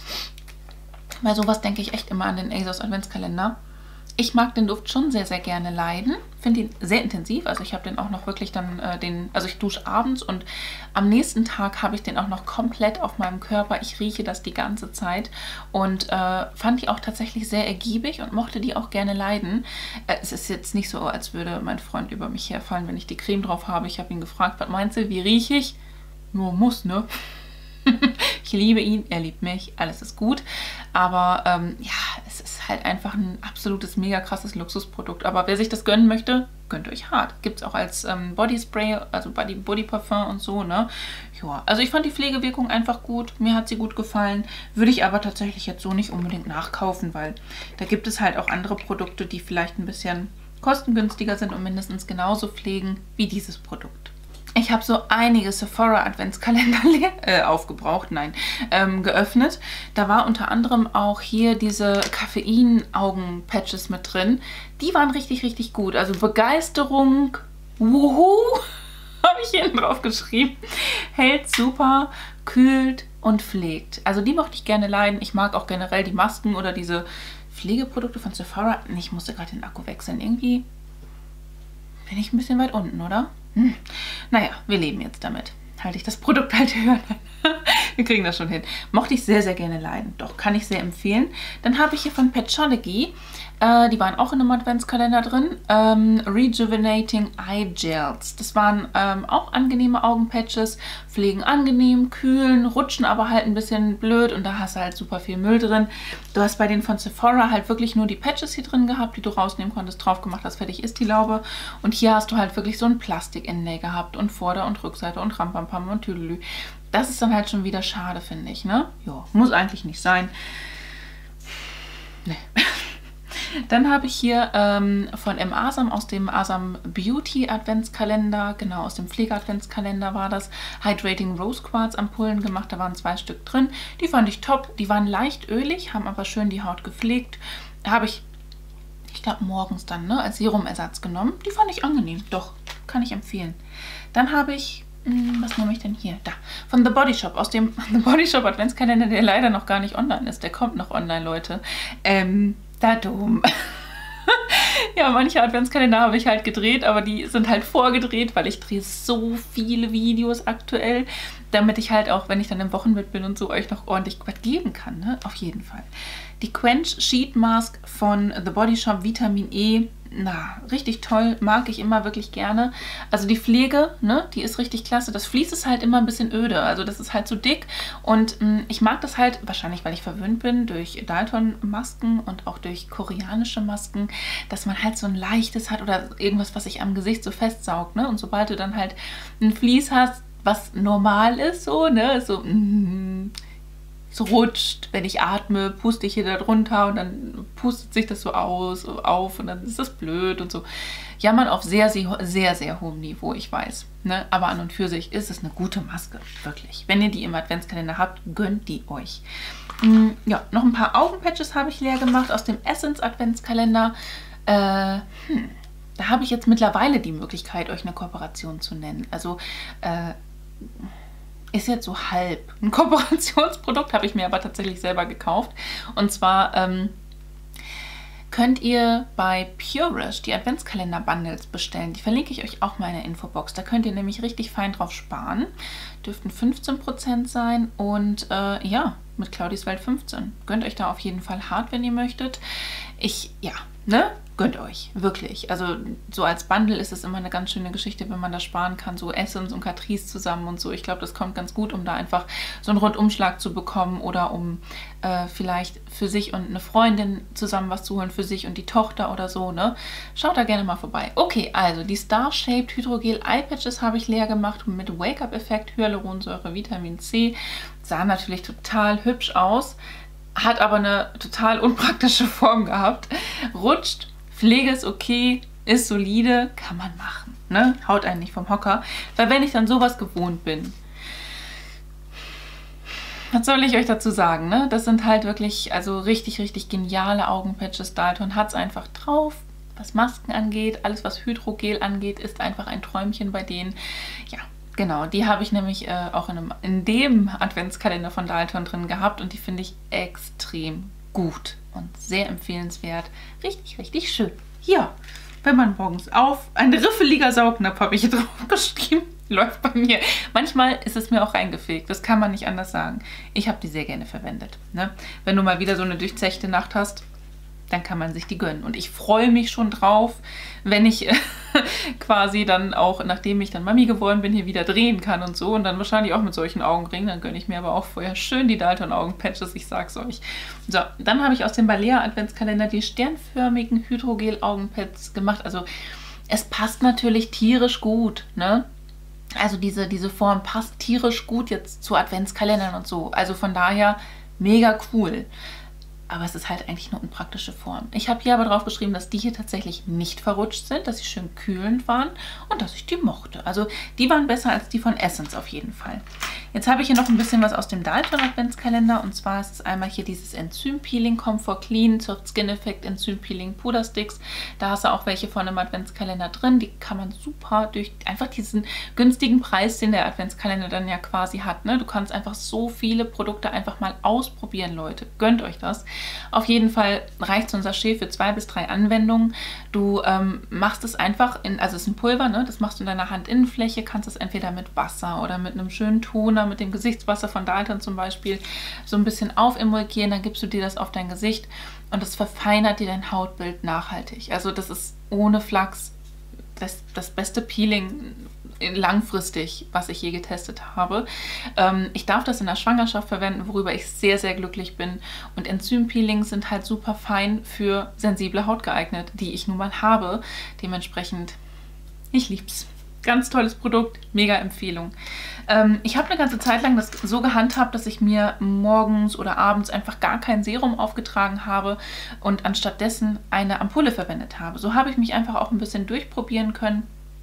Bei sowas denke ich echt immer an den ASOS Adventskalender. Ich mag den Duft schon sehr, sehr gerne leiden. Finde ihn sehr intensiv. Also ich habe den auch noch wirklich dann, äh, den, also ich dusche abends und am nächsten Tag habe ich den auch noch komplett auf meinem Körper. Ich rieche das die ganze Zeit und äh, fand die auch tatsächlich sehr ergiebig und mochte die auch gerne leiden. Äh, es ist jetzt nicht so, als würde mein Freund über mich herfallen, wenn ich die Creme drauf habe. Ich habe ihn gefragt, was meinst du, wie rieche ich? Nur muss, ne? Ich liebe ihn, er liebt mich, alles ist gut. Aber ähm, ja, es ist halt einfach ein absolutes, mega krasses Luxusprodukt. Aber wer sich das gönnen möchte, gönnt euch hart. Gibt es auch als ähm, Bodyspray, also Body, Body Parfum und so, ne? Ja, also ich fand die Pflegewirkung einfach gut. Mir hat sie gut gefallen. Würde ich aber tatsächlich jetzt so nicht unbedingt nachkaufen, weil da gibt es halt auch andere Produkte, die vielleicht ein bisschen kostengünstiger sind und mindestens genauso pflegen wie dieses Produkt. Ich habe so einige Sephora Adventskalender äh, aufgebraucht, nein, ähm, geöffnet. Da war unter anderem auch hier diese Koffein-Augen-Patches mit drin. Die waren richtig, richtig gut. Also Begeisterung, wuhu, habe ich hinten drauf geschrieben. Hält super, kühlt und pflegt. Also die mochte ich gerne leiden. Ich mag auch generell die Masken oder diese Pflegeprodukte von Sephora. Ich musste gerade den Akku wechseln. Irgendwie bin ich ein bisschen weit unten, oder? Hm. Naja, wir leben jetzt damit. Halte ich das Produkt halt höher. Wir kriegen das schon hin. Mochte ich sehr, sehr gerne leiden. Doch, kann ich sehr empfehlen. Dann habe ich hier von Petchology, äh, die waren auch in einem Adventskalender drin, ähm, Rejuvenating Eye Gels. Das waren ähm, auch angenehme Augenpatches, pflegen angenehm, kühlen, rutschen aber halt ein bisschen blöd und da hast du halt super viel Müll drin. Du hast bei denen von Sephora halt wirklich nur die Patches hier drin gehabt, die du rausnehmen konntest, drauf gemacht hast, fertig ist die Laube. Und hier hast du halt wirklich so ein Plastik-Inlay gehabt und Vorder- und Rückseite und Rampampam und Tüdelü. Das ist dann halt schon wieder schade, finde ich, ne? Ja, muss eigentlich nicht sein. Nee. Dann habe ich hier ähm, von M. Asam aus dem Asam Beauty Adventskalender, genau aus dem Pflege-Adventskalender war das, Hydrating Rose Quartz Ampullen gemacht, da waren zwei Stück drin. Die fand ich top, die waren leicht ölig, haben aber schön die Haut gepflegt. Habe ich, ich glaube morgens dann, ne, als Serumersatz genommen. Die fand ich angenehm, doch, kann ich empfehlen. Dann habe ich, mh, was nehme ich denn hier? Da, von The Body Shop, aus dem The Body Shop Adventskalender, der leider noch gar nicht online ist, der kommt noch online, Leute. Ähm, Da dumm. Ja, manche Adventskalender habe ich halt gedreht, aber die sind halt vorgedreht, weil ich drehe so viele Videos aktuell, damit ich halt auch, wenn ich dann im Wochenbett bin und so, euch noch ordentlich was geben kann, ne? Auf jeden Fall. Die Quench Sheet Mask von The Body Shop Vitamin E. Na, richtig toll, mag ich immer wirklich gerne. Also die Pflege, ne, die ist richtig klasse. Das Vlies ist halt immer ein bisschen öde, also das ist halt zu dick. Und mh, ich mag das halt, wahrscheinlich weil ich verwöhnt bin, durch Dalton-Masken und auch durch koreanische Masken, dass man halt so ein leichtes hat oder irgendwas, was sich am Gesicht so festsaugt, ne. Und sobald du dann halt ein Vlies hast, was normal ist, so, ne, so, mm, so rutscht, wenn ich atme, puste ich hier da drunter und dann pustet sich das so aus, auf und dann ist das blöd und so. Jammern auf sehr, sehr, sehr, sehr hohem Niveau, ich weiß. Ne? Aber an und für sich ist es eine gute Maske, wirklich. Wenn ihr die im Adventskalender habt, gönnt die euch. Hm, ja, noch ein paar Augenpatches habe ich leer gemacht aus dem Essence Adventskalender. Äh, hm, da habe ich jetzt mittlerweile die Möglichkeit, euch eine Kooperation zu nennen. Also, äh, ist jetzt so halb ein Kooperationsprodukt, habe ich mir aber tatsächlich selber gekauft. Und zwar ähm, könnt ihr bei Purish die Adventskalender-Bundles bestellen. Die verlinke ich euch auch mal in der Infobox. Da könnt ihr nämlich richtig fein drauf sparen. Dürften fünfzehn Prozent sein und äh, ja, mit Claudis Welt fünfzehn. Gönnt euch da auf jeden Fall hart, wenn ihr möchtet. Ich, ja, ne? gönnt euch, wirklich. Also so als Bundle ist es immer eine ganz schöne Geschichte, wenn man da sparen kann, so Essence und Catrice zusammen und so. Ich glaube, das kommt ganz gut, um da einfach so einen Rundumschlag zu bekommen oder um äh, vielleicht für sich und eine Freundin zusammen was zu holen, für sich und die Tochter oder so, ne? Schaut da gerne mal vorbei. Okay, also die Star-Shaped Hydrogel Eye Patches habe ich leer gemacht mit Wake-up-Effekt, Hyaluronsäure, Vitamin C. Sah natürlich total hübsch aus, hat aber eine total unpraktische Form gehabt. Rutscht. Pflege ist okay, ist solide, kann man machen, ne? Haut einen nicht vom Hocker. Weil wenn ich dann sowas gewohnt bin, was soll ich euch dazu sagen, ne? Das sind halt wirklich, also richtig, richtig geniale Augenpatches. Dalton hat es einfach drauf. Was Masken angeht, alles was Hydrogel angeht, ist einfach ein Träumchen bei denen. Ja, genau, die habe ich nämlich äh, auch in, einem, in dem Adventskalender von Dalton drin gehabt und die finde ich extrem gut und sehr empfehlenswert. Richtig, richtig schön. Ja, wenn man morgens auf, ein riffeliger Saugnapf habe ich hier drauf geschrieben, läuft bei mir. Manchmal ist es mir auch reingefegt, das kann man nicht anders sagen. Ich habe die sehr gerne verwendet. Ne? Wenn du mal wieder so eine durchzechte Nacht hast, dann kann man sich die gönnen. Und ich freue mich schon drauf, wenn ich äh, quasi dann auch, nachdem ich dann Mami geworden bin, hier wieder drehen kann und so. Und dann wahrscheinlich auch mit solchen Augenringen. Dann gönne ich mir aber auch vorher schön die Dalton Augenpatches, ich sag's euch. So, dann habe ich aus dem Balea Adventskalender die sternförmigen Hydrogel Augenpads gemacht. Also es passt natürlich tierisch gut, ne? Also diese, diese Form passt tierisch gut jetzt zu Adventskalendern und so. Also von daher mega cool. Aber es ist halt eigentlich nur eine praktische Form. Ich habe hier aber drauf geschrieben, dass die hier tatsächlich nicht verrutscht sind, dass sie schön kühlend waren und dass ich die mochte. Also die waren besser als die von Essence auf jeden Fall. Jetzt habe ich hier noch ein bisschen was aus dem Dalton Adventskalender und zwar ist es einmal hier dieses Enzym-Peeling Comfort Clean Soft Skin Effect Enzym-Peeling Pudersticks. Da hast du auch welche von einem Adventskalender drin. Die kann man super durch einfach diesen günstigen Preis, den der Adventskalender dann ja quasi hat. Ne? Du kannst einfach so viele Produkte einfach mal ausprobieren, Leute. Gönnt euch das. Auf jeden Fall reicht so ein Sachet für zwei bis drei Anwendungen. Du ähm, machst es einfach, in, also es ist ein Pulver, ne? Das machst du in deiner Handinnenfläche, kannst es entweder mit Wasser oder mit einem schönen Toner, mit dem Gesichtswasser von Dalton zum Beispiel, so ein bisschen aufemulgieren, dann gibst du dir das auf dein Gesicht und das verfeinert dir dein Hautbild nachhaltig. Also das ist ohne Flachs das, das beste Peeling langfristig, was ich je getestet habe. Ähm, ich darf das in der Schwangerschaft verwenden, worüber ich sehr, sehr glücklich bin. Und Enzympeelings sind halt super fein für sensible Haut geeignet, die ich nun mal habe. Dementsprechend, ich lieb's. Ganz tolles Produkt, mega Empfehlung. Ähm, ich habe eine ganze Zeit lang das so gehandhabt, dass ich mir morgens oder abends einfach gar kein Serum aufgetragen habe und anstattdessen eine Ampulle verwendet habe. So habe ich mich einfach auch ein bisschen durchprobieren können.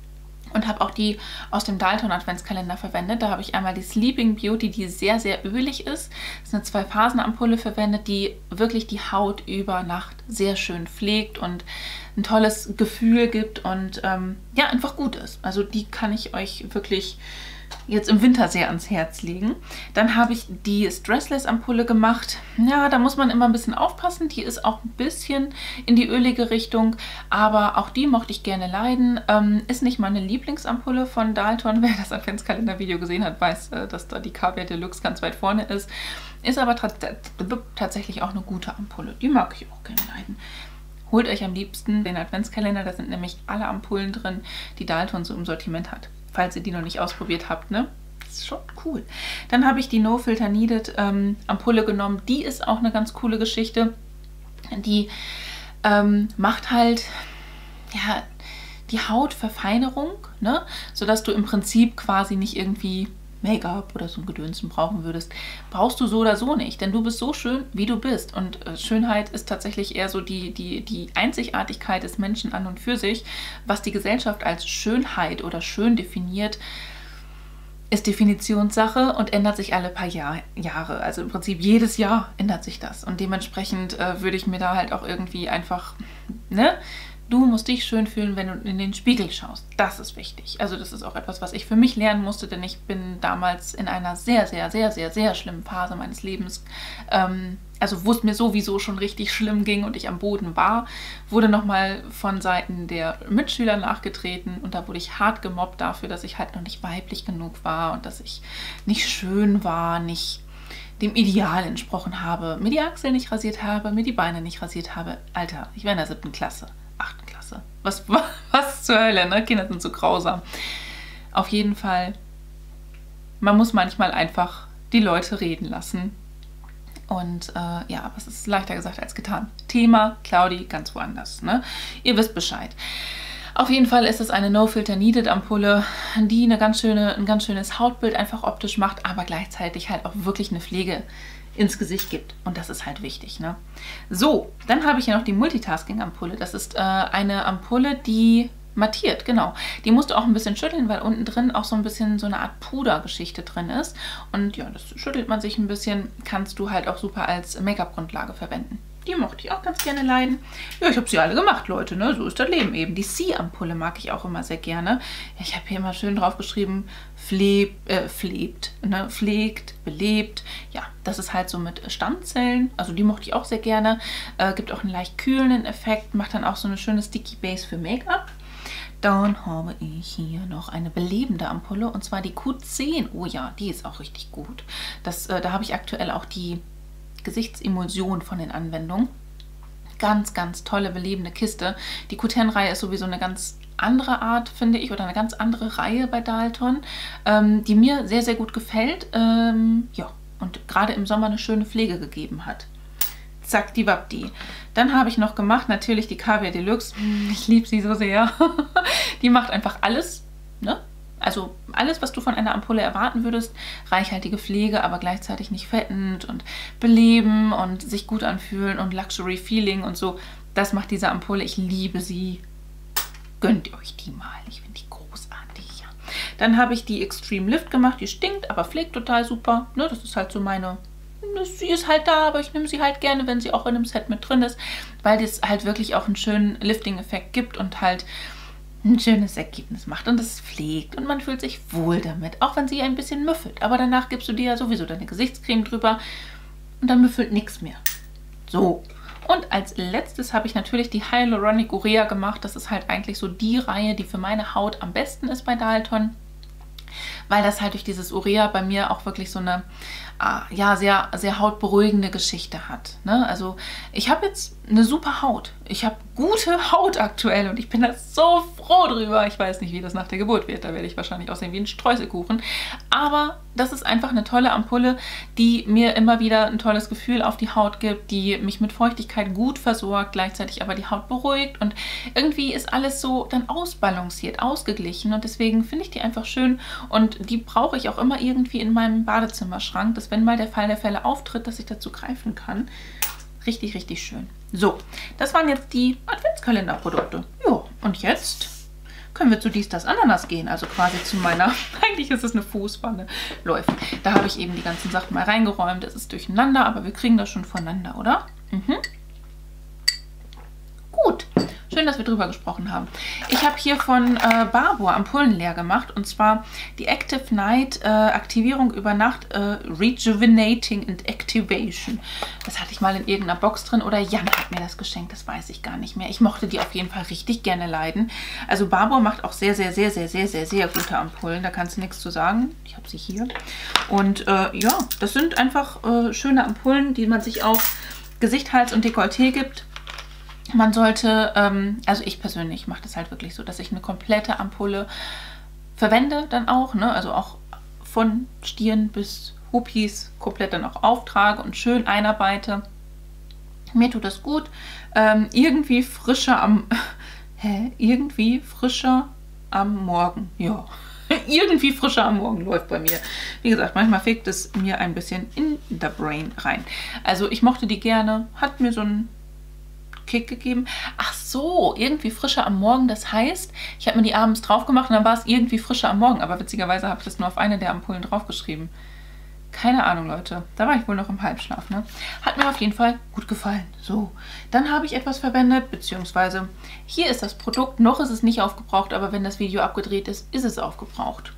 Und habe auch die aus dem Dalton Adventskalender verwendet. Da habe ich einmal die Sleeping Beauty, die sehr, sehr ölig ist. Das ist eine Zwei-Phasen-Ampulle verwendet, die wirklich die Haut über Nacht sehr schön pflegt und ein tolles Gefühl gibt und ähm, ja, einfach gut ist. Also die kann ich euch wirklich jetzt im Winter sehr ans Herz legen. Dann habe ich die Stressless-Ampulle gemacht. Ja, da muss man immer ein bisschen aufpassen. Die ist auch ein bisschen in die ölige Richtung, aber auch die mochte ich gerne leiden. Ähm, ist nicht meine Lieblingsampulle von Dalton. Wer das Adventskalender-Video gesehen hat, weiß, äh, dass da die Caviar Deluxe ganz weit vorne ist. Ist aber tatsächlich auch eine gute Ampulle. Die mag ich auch gerne leiden. Holt euch am liebsten den Adventskalender. Da sind nämlich alle Ampullen drin, die Dalton so im Sortiment hat. Falls ihr die noch nicht ausprobiert habt, ne? Das ist schon cool. Dann habe ich die No Filter Needed ähm, Ampulle genommen. Die ist auch eine ganz coole Geschichte. Die ähm, macht halt, ja, die Hautverfeinerung, ne? Sodass du im Prinzip quasi nicht irgendwie Make-up oder so ein Gedönsen brauchen würdest. Brauchst du so oder so nicht, denn du bist so schön, wie du bist. Und äh, Schönheit ist tatsächlich eher so die, die, die Einzigartigkeit des Menschen an und für sich. Was die Gesellschaft als Schönheit oder schön definiert, ist Definitionssache und ändert sich alle paar Jahr, Jahre. Also im Prinzip jedes Jahr ändert sich das. Und dementsprechend äh, würde ich mir da halt auch irgendwie einfach, ne? Du musst dich schön fühlen, wenn du in den Spiegel schaust. Das ist wichtig. Also das ist auch etwas, was ich für mich lernen musste, denn ich bin damals in einer sehr, sehr, sehr, sehr, sehr schlimmen Phase meines Lebens, ähm, also wo es mir sowieso schon richtig schlimm ging und ich am Boden war, wurde nochmal von Seiten der Mitschüler nachgetreten und da wurde ich hart gemobbt dafür, dass ich halt noch nicht weiblich genug war und dass ich nicht schön war, nicht dem Ideal entsprochen habe, mir die Achseln nicht rasiert habe, mir die Beine nicht rasiert habe. Alter, ich war in der siebten Klasse. Ach was, was zur Hölle, ne? Kinder sind so grausam. Auf jeden Fall, man muss manchmal einfach die Leute reden lassen. Und äh, ja, aber es ist leichter gesagt als getan. Thema, Claudi, ganz woanders, ne? Ihr wisst Bescheid. Auf jeden Fall ist es eine No Filter Needed Ampulle, die eine ganz schöne, ein ganz schönes Hautbild einfach optisch macht, aber gleichzeitig halt auch wirklich eine Pflege ins Gesicht gibt. Und das ist halt wichtig, ne? So, dann habe ich hier noch die Multitasking Ampulle. Das ist äh, eine Ampulle, die mattiert, genau. Die musst du auch ein bisschen schütteln, weil unten drin auch so ein bisschen so eine Art Pudergeschichte drin ist. Und ja, das schüttelt man sich ein bisschen, kannst du halt auch super als Make-up-Grundlage verwenden. Die mochte ich auch ganz gerne leiden. Ja, ich habe sie alle gemacht, Leute, ne? So ist das Leben eben. Die C-Ampulle mag ich auch immer sehr gerne. Ich habe hier immer schön drauf geschrieben, pflebt, äh, pflebt, ne? Pflegt, belebt. Ja, das ist halt so mit Stammzellen. Also die mochte ich auch sehr gerne. Äh, gibt auch einen leicht kühlenden Effekt, macht dann auch so eine schöne Sticky Base für Make-up. Dann habe ich hier noch eine belebende Ampulle und zwar die Q zehn. Oh ja, die ist auch richtig gut. Das, äh, da habe ich aktuell auch die Gesichtsemulsion von den Anwendungen. Ganz, ganz tolle belebende Kiste. Die Q zehn Reihe ist sowieso eine ganz andere Art, finde ich, oder eine ganz andere Reihe bei Dalton, ähm, die mir sehr, sehr gut gefällt. Ähm, ja, und gerade im Sommer eine schöne Pflege gegeben hat. Zack, die Wabdi. Dann habe ich noch gemacht, natürlich die Caviar Deluxe. Ich liebe sie so sehr. Die macht einfach alles, ne? Also alles, was du von einer Ampulle erwarten würdest, reichhaltige Pflege, aber gleichzeitig nicht fettend und beleben und sich gut anfühlen und Luxury Feeling und so. Das macht diese Ampulle. Ich liebe sie. Gönnt euch die mal. Ich finde die großartig. Ja. Dann habe ich die Extreme Lift gemacht. Die stinkt, aber pflegt total super. Ne, das ist halt so meine... Sie ist halt da, aber ich nehme sie halt gerne, wenn sie auch in einem Set mit drin ist, weil das halt wirklich auch einen schönen Lifting-Effekt gibt und halt ein schönes Ergebnis macht und es pflegt und man fühlt sich wohl damit, auch wenn sie ein bisschen müffelt. Aber danach gibst du dir ja sowieso deine Gesichtscreme drüber und dann müffelt nichts mehr. So. Und als letztes habe ich natürlich die Hyaluronic Urea gemacht. Das ist halt eigentlich so die Reihe, die für meine Haut am besten ist bei Dalton, weil das halt durch dieses Urea bei mir auch wirklich so eine äh, ja, sehr, sehr hautberuhigende Geschichte hat. Ne? Also ich habe jetzt eine super Haut. Ich habe gute Haut aktuell und ich bin da so froh drüber. Ich weiß nicht, wie das nach der Geburt wird. Da werde ich wahrscheinlich aussehen wie ein Streuselkuchen. Aber das ist einfach eine tolle Ampulle, die mir immer wieder ein tolles Gefühl auf die Haut gibt, die mich mit Feuchtigkeit gut versorgt, gleichzeitig aber die Haut beruhigt und irgendwie ist alles so dann ausbalanciert, ausgeglichen und deswegen finde ich die einfach schön und die brauche ich auch immer irgendwie in meinem Badezimmerschrank, dass wenn mal der Fall der Fälle auftritt, dass ich dazu greifen kann. Richtig, richtig schön. So, das waren jetzt die Adventskalenderprodukte. Ja, und jetzt können wir zu Dies, Das, Ananas gehen. Also quasi zu meiner, eigentlich ist es eine Fußwanne, Läufe. Da habe ich eben die ganzen Sachen mal reingeräumt. Es ist durcheinander, aber wir kriegen das schon voneinander, oder? Mhm. Gut. Schön, dass wir drüber gesprochen haben. Ich habe hier von äh, Barbour Ampullen leer gemacht und zwar die Active Night äh, Aktivierung über Nacht äh, Rejuvenating and Activation. Das hatte ich mal in irgendeiner Box drin oder Jan hat mir das geschenkt, das weiß ich gar nicht mehr. Ich mochte die auf jeden Fall richtig gerne leiden. Also Barbour macht auch sehr, sehr, sehr, sehr, sehr, sehr, sehr gute Ampullen. Da kannst du nichts zu sagen. Ich habe sie hier. Und äh, ja, das sind einfach äh, schöne Ampullen, die man sich auf Gesicht, Hals und Dekolleté gibt. Man sollte, ähm, also ich persönlich mache das halt wirklich so, dass ich eine komplette Ampulle verwende dann auch, ne? Also auch von Stirn bis Hupis komplett dann auch auftrage und schön einarbeite. Mir tut das gut. Ähm, irgendwie frischer am, hä? Irgendwie frischer am Morgen, ja. Irgendwie frischer am Morgen läuft bei mir. Wie gesagt, manchmal fegt es mir ein bisschen in the brain rein. Also ich mochte die gerne, hat mir so ein Kick gegeben. Ach so, irgendwie frischer am Morgen. Das heißt, ich habe mir die abends drauf gemacht und dann war es irgendwie frischer am Morgen. Aber witzigerweise habe ich das nur auf eine der Ampullen draufgeschrieben. Keine Ahnung, Leute. Da war ich wohl noch im Halbschlaf, ne? Hat mir auf jeden Fall gut gefallen. So, dann habe ich etwas verwendet, beziehungsweise hier ist das Produkt. Noch ist es nicht aufgebraucht, aber wenn das Video abgedreht ist, ist es aufgebraucht.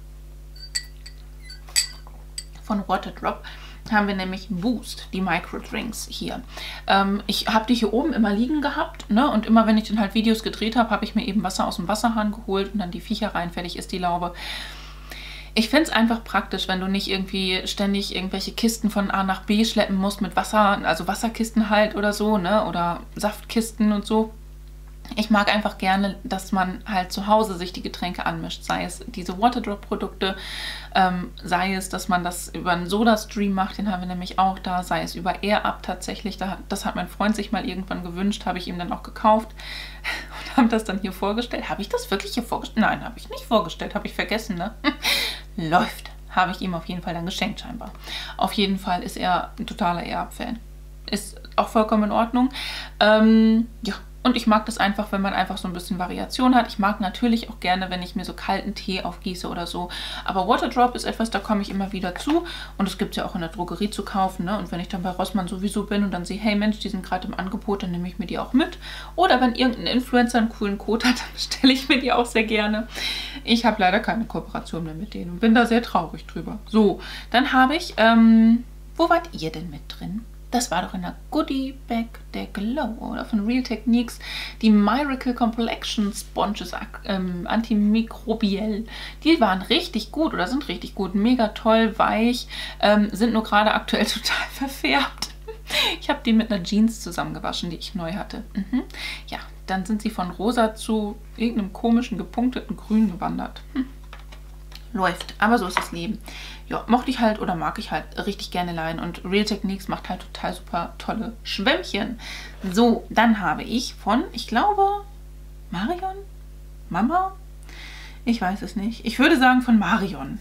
Von Waterdrop haben wir nämlich Boost, die Microdrinks hier. Ähm, ich habe die hier oben immer liegen gehabt, ne? Und immer wenn ich dann halt Videos gedreht habe, habe ich mir eben Wasser aus dem Wasserhahn geholt und dann die Viecher rein, fertig ist die Laube. Ich finde es einfach praktisch, wenn du nicht irgendwie ständig irgendwelche Kisten von A nach B schleppen musst mit Wasser, also Wasserkisten halt oder so, ne? Oder Saftkisten und so. Ich mag einfach gerne, dass man halt zu Hause sich die Getränke anmischt, sei es diese Waterdrop-Produkte, ähm, sei es, dass man das über einen Soda-Stream macht, den haben wir nämlich auch da, sei es über AirUp tatsächlich, da, das hat mein Freund sich mal irgendwann gewünscht, habe ich ihm dann auch gekauft und habe das dann hier vorgestellt. Habe ich das wirklich hier vorgestellt? Nein, habe ich nicht vorgestellt, habe ich vergessen, ne? Läuft. Habe ich ihm auf jeden Fall dann geschenkt scheinbar. Auf jeden Fall ist er ein totaler AirUp-Fan. Ist auch vollkommen in Ordnung. Ähm, ja. Und ich mag das einfach, wenn man einfach so ein bisschen Variation hat. Ich mag natürlich auch gerne, wenn ich mir so kalten Tee aufgieße oder so. Aber Waterdrop ist etwas, da komme ich immer wieder zu. Und es gibt es ja auch in der Drogerie zu kaufen. Ne? Und wenn ich dann bei Rossmann sowieso bin und dann sehe, hey Mensch, die sind gerade im Angebot, dann nehme ich mir die auch mit. Oder wenn irgendein Influencer einen coolen Code hat, dann bestelle ich mir die auch sehr gerne. Ich habe leider keine Kooperation mehr mit denen und bin da sehr traurig drüber. So, dann habe ich, ähm, wo wart ihr denn mit drin? Das war doch in der Goodie Bag der Glow oder von Real Techniques. Die Miracle Complexion Sponges ähm, antimikrobiell. Die waren richtig gut oder sind richtig gut. Mega toll, weich. Ähm, sind nur gerade aktuell total verfärbt. Ich habe die mit einer Jeans zusammengewaschen, die ich neu hatte. Mhm. Ja, dann sind sie von rosa zu irgendeinem komischen gepunkteten Grün gewandert. Hm. Läuft, aber so ist das Leben. Ja, mochte ich halt oder mag ich halt richtig gerne leihen und Real Techniques macht halt total super tolle Schwämmchen. So, dann habe ich von, ich glaube, Marion? Mama? Ich weiß es nicht. Ich würde sagen von Marion.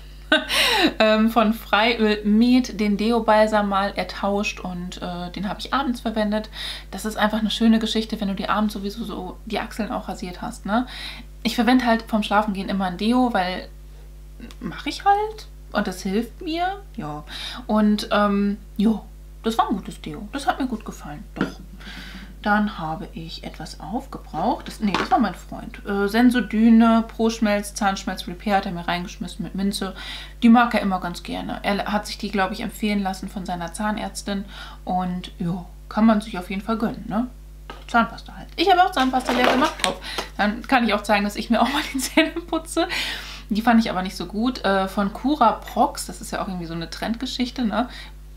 ähm, von Freiöl Med den Deo-Balsam mal ertauscht und äh, den habe ich abends verwendet. Das ist einfach eine schöne Geschichte, wenn du dir abends sowieso so die Achseln auch rasiert hast, ne? Ich verwende halt vom Schlafengehen immer ein Deo, weil mache ich halt und das hilft mir, ja. Und ähm, ja, das war ein gutes Deo. Das hat mir gut gefallen, doch. Dann habe ich etwas aufgebraucht. Das, nee, das war mein Freund. Äh, Sensodyne, Pro-Schmelz, Zahnschmelz Repair hat er mir reingeschmissen mit Minze. Die mag er immer ganz gerne. Er hat sich die, glaube ich, empfehlen lassen von seiner Zahnärztin. Und ja, kann man sich auf jeden Fall gönnen, ne? Zahnpasta halt. Ich habe auch Zahnpasta leer gemacht drauf. Dann kann ich auch zeigen, dass ich mir auch mal die Zähne putze. Die fand ich aber nicht so gut. Äh, von Cura Prox, das ist ja auch irgendwie so eine Trendgeschichte, ne?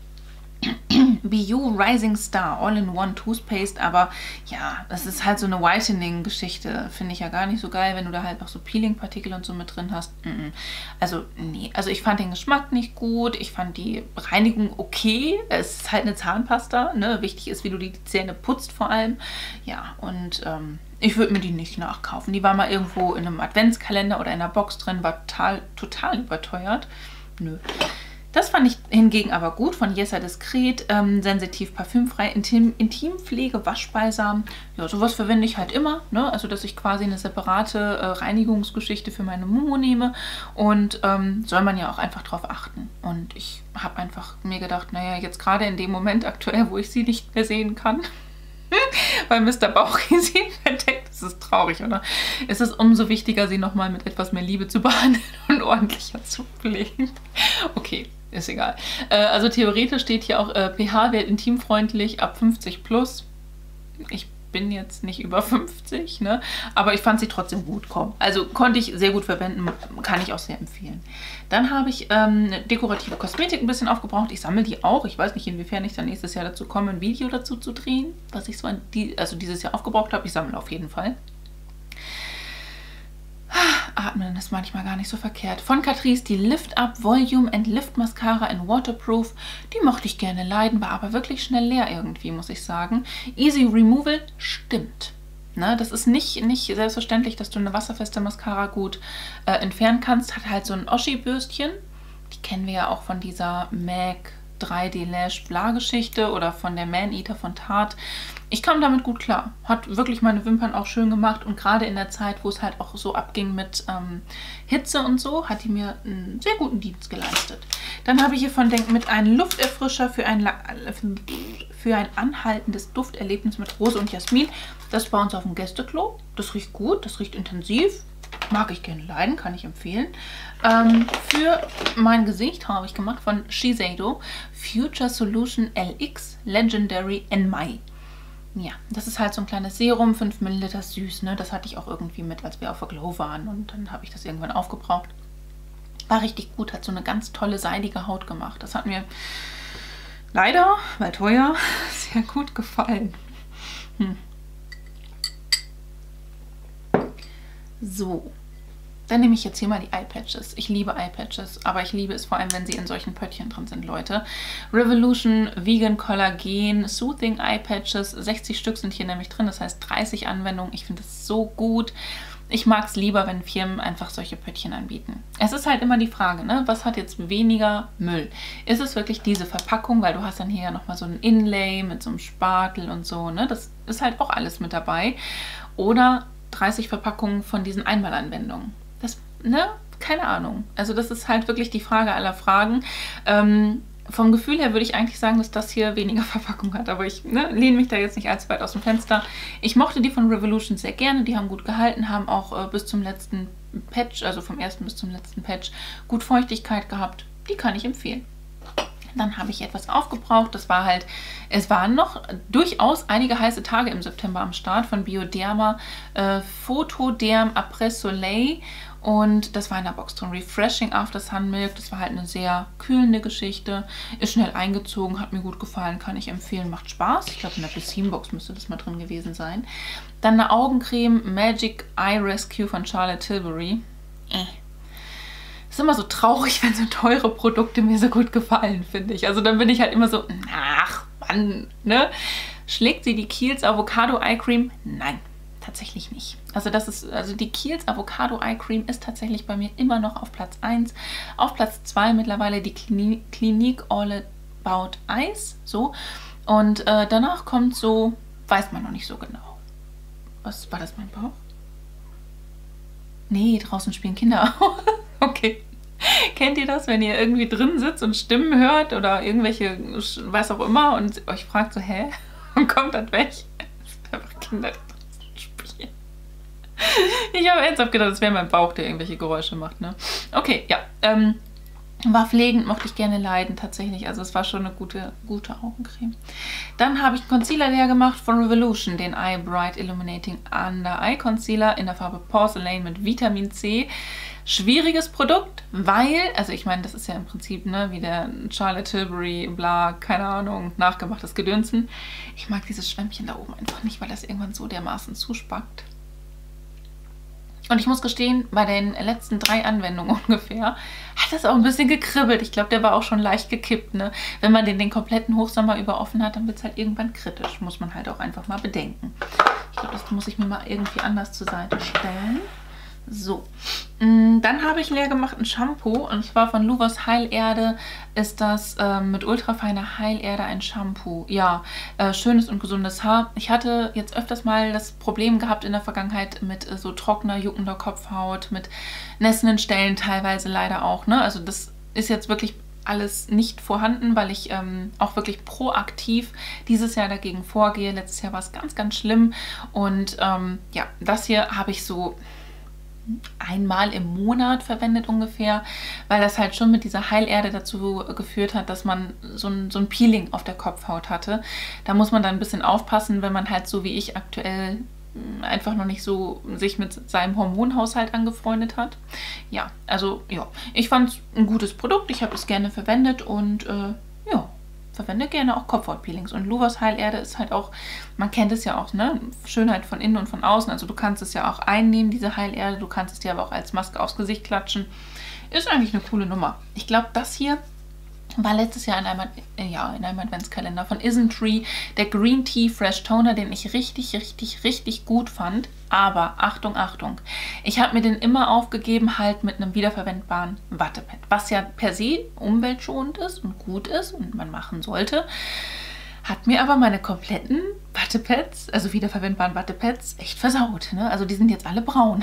B U Rising Star All-in-One Toothpaste, aber ja, das ist halt so eine Whitening-Geschichte. Finde ich ja gar nicht so geil, wenn du da halt noch so Peeling-Partikel und so mit drin hast. Also, nee. Also ich fand den Geschmack nicht gut. Ich fand die Reinigung okay. Es ist halt eine Zahnpasta, ne? Wichtig ist, wie du die Zähne putzt vor allem. Ja, und ähm, ich würde mir die nicht nachkaufen. Die war mal irgendwo in einem Adventskalender oder in einer Box drin, war total, total überteuert. Nö. Das fand ich hingegen aber gut, von Yesa Discret, ähm, sensitiv parfümfrei, Intim, Intimpflege, Waschbalsam. Ja, sowas verwende ich halt immer, ne? Also dass ich quasi eine separate äh, Reinigungsgeschichte für meine Mumu nehme und ähm, soll man ja auch einfach drauf achten. Und ich habe einfach mir gedacht, naja, jetzt gerade in dem Moment aktuell, wo ich sie nicht mehr sehen kann, weil Mister Bauchi sie verdeckt, das ist traurig, oder? Es ist umso wichtiger, sie nochmal mit etwas mehr Liebe zu behandeln und ordentlicher zu pflegen. Okay. Ist egal. Äh, also theoretisch steht hier auch äh, pH-Wert intimfreundlich ab fünfzig plus. Ich bin jetzt nicht über fünfzig, ne? Aber ich fand sie trotzdem gut. Komm. Also konnte ich sehr gut verwenden, kann ich auch sehr empfehlen. Dann habe ich ähm, dekorative Kosmetik ein bisschen aufgebraucht. Ich sammle die auch. Ich weiß nicht, inwiefern ich dann nächstes Jahr dazu komme, ein Video dazu zu drehen, was ich so an die, also dieses Jahr aufgebraucht habe. Ich sammle auf jeden Fall. Atmen ist manchmal gar nicht so verkehrt. Von Catrice die Lift Up Volume and Lift Mascara in Waterproof. Die mochte ich gerne leiden, war aber wirklich schnell leer irgendwie, muss ich sagen. Easy Removal stimmt. Ne, das ist nicht, nicht selbstverständlich, dass du eine wasserfeste Mascara gut äh, entfernen kannst. Hat halt so ein Oschi-Bürstchen. Die kennen wir ja auch von dieser MAC drei D Lash Bla Geschichte oder von der Man-Eater von Tarte. Ich kam damit gut klar. Hat wirklich meine Wimpern auch schön gemacht und gerade in der Zeit, wo es halt auch so abging mit ähm, Hitze und so, hat die mir einen sehr guten Dienst geleistet. Dann habe ich hier von Denk mit einem Lufterfrischer für ein, für ein anhaltendes Dufterlebnis mit Rose und Jasmin. Das ist bei uns auf dem Gästeklo. Das riecht gut, das riecht intensiv. Mag ich gerne leiden, kann ich empfehlen. Ähm, für mein Gesicht habe ich gemacht von Shiseido Future Solution L X Legendary in Mai. Ja, das ist halt so ein kleines Serum, fünf Milliliter süß, ne? Das hatte ich auch irgendwie mit, als wir auf der Glow waren und dann habe ich das irgendwann aufgebraucht. War richtig gut, hat so eine ganz tolle seidige Haut gemacht. Das hat mir leider, weil teuer, sehr gut gefallen. Hm. So. Dann nehme ich jetzt hier mal die Eye Patches. Ich liebe Eye Patches, aber ich liebe es vor allem, wenn sie in solchen Pöttchen drin sind, Leute. Revolution Vegan Collagen Soothing Eye Patches. sechzig Stück sind hier nämlich drin, das heißt dreißig Anwendungen. Ich finde es so gut. Ich mag es lieber, wenn Firmen einfach solche Pöttchen anbieten. Es ist halt immer die Frage, ne? Was hat jetzt weniger Müll? Ist es wirklich diese Verpackung, weil du hast dann hier ja nochmal so ein Inlay mit so einem Spatel und so, ne? Das ist halt auch alles mit dabei. Oder dreißig Verpackungen von diesen Einmalanwendungen. Das, ne? Keine Ahnung. Also das ist halt wirklich die Frage aller Fragen. Ähm, vom Gefühl her würde ich eigentlich sagen, dass das hier weniger Verpackung hat. Aber ich ne, lehne mich da jetzt nicht allzu weit aus dem Fenster. Ich mochte die von Revolution sehr gerne. Die haben gut gehalten, haben auch äh, bis zum letzten Patch, also vom ersten bis zum letzten Patch, gut Feuchtigkeit gehabt. Die kann ich empfehlen. Dann habe ich etwas aufgebraucht. Das war halt, es waren noch durchaus einige heiße Tage im September am Start von Bioderma. Äh, Photoderm Après Soleil. Und das war in der Box drin. Refreshing After Sun Milk. Das war halt eine sehr kühlende Geschichte. Ist schnell eingezogen, hat mir gut gefallen, kann ich empfehlen, macht Spaß. Ich glaube, in der Piscine Box müsste das mal drin gewesen sein. Dann eine Augencreme Magic Eye Rescue von Charlotte Tilbury. Äh. Ist immer so traurig, wenn so teure Produkte mir so gut gefallen, finde ich. Also dann bin ich halt immer so, ach, Mann, ne? Schlägt sie die Kiehl's Avocado Eye Cream? Nein, tatsächlich nicht. Also das ist, also die Kiehl's Avocado Eye Cream ist tatsächlich bei mir immer noch auf Platz eins. Auf Platz zwei mittlerweile die Clinique All About Eyes, so. Und äh, danach kommt so, weiß man noch nicht so genau. Was war das, mein Bauch? Nee, draußen spielen Kinder. Okay. Kennt ihr das, wenn ihr irgendwie drin sitzt und Stimmen hört oder irgendwelche, was auch immer und euch fragt so, hä? Und kommt dann weg? Das sind einfach Kinder, die draußen spielen. Ich habe ernsthaft gedacht, das wäre mein Bauch, der irgendwelche Geräusche macht, ne? Okay, ja. Ähm, war pflegend, mochte ich gerne leiden, tatsächlich. Also es war schon eine gute, gute Augencreme. Dann habe ich Concealer leer gemacht von Revolution, den Eye Bright Illuminating Under Eye Concealer in der Farbe Porcelain mit Vitamin C. Schwieriges Produkt, weil, also ich meine, das ist ja im Prinzip, ne, wie der Charlotte Tilbury, bla, keine Ahnung, nachgemachtes Gedönsen. Ich mag dieses Schwämmchen da oben einfach nicht, weil das irgendwann so dermaßen zuspackt. Und ich muss gestehen, bei den letzten drei Anwendungen ungefähr hat das auch ein bisschen gekribbelt. Ich glaube, der war auch schon leicht gekippt, ne? Wenn man den den kompletten Hochsommer über offen hat, dann wird es halt irgendwann kritisch. Muss man halt auch einfach mal bedenken. Ich glaube, das muss ich mir mal irgendwie anders zur Seite stellen. So, dann habe ich leer gemacht ein Shampoo und zwar von Luvos Heilerde ist das äh, mit ultrafeiner Heilerde ein Shampoo. Ja, äh, schönes und gesundes Haar. Ich hatte jetzt öfters mal das Problem gehabt in der Vergangenheit mit äh, so trockener, juckender Kopfhaut, mit nässenden Stellen teilweise leider auch, ne? Also das ist jetzt wirklich alles nicht vorhanden, weil ich ähm, auch wirklich proaktiv dieses Jahr dagegen vorgehe. Letztes Jahr war es ganz, ganz schlimm und ähm, ja, das hier habe ich so einmal im Monat verwendet ungefähr, weil das halt schon mit dieser Heilerde dazu geführt hat, dass man so ein, so ein Peeling auf der Kopfhaut hatte. Da muss man dann ein bisschen aufpassen, wenn man halt so wie ich aktuell einfach noch nicht so sich mit seinem Hormonhaushalt angefreundet hat. Ja, also ja, ich fand es ein gutes Produkt, ich habe es gerne verwendet und äh, ja, verwende gerne auch Kopfhautpeelings. Und Luvos Heilerde ist halt auch, man kennt es ja auch, ne? Schönheit von innen und von außen. Also du kannst es ja auch einnehmen, diese Heilerde. Du kannst es dir aber auch als Maske aufs Gesicht klatschen. Ist eigentlich eine coole Nummer. Ich glaube, das hier war letztes Jahr in einem, ja, in einem Adventskalender von Isntree, der Green Tea Fresh Toner, den ich richtig, richtig, richtig gut fand. Aber Achtung, Achtung, ich habe mir den immer aufgegeben, halt mit einem wiederverwendbaren Wattepad, was ja per se umweltschonend ist und gut ist und man machen sollte. Hat mir aber meine kompletten Wattepads, also wiederverwendbaren Wattepads, echt versaut, ne? Also die sind jetzt alle braun.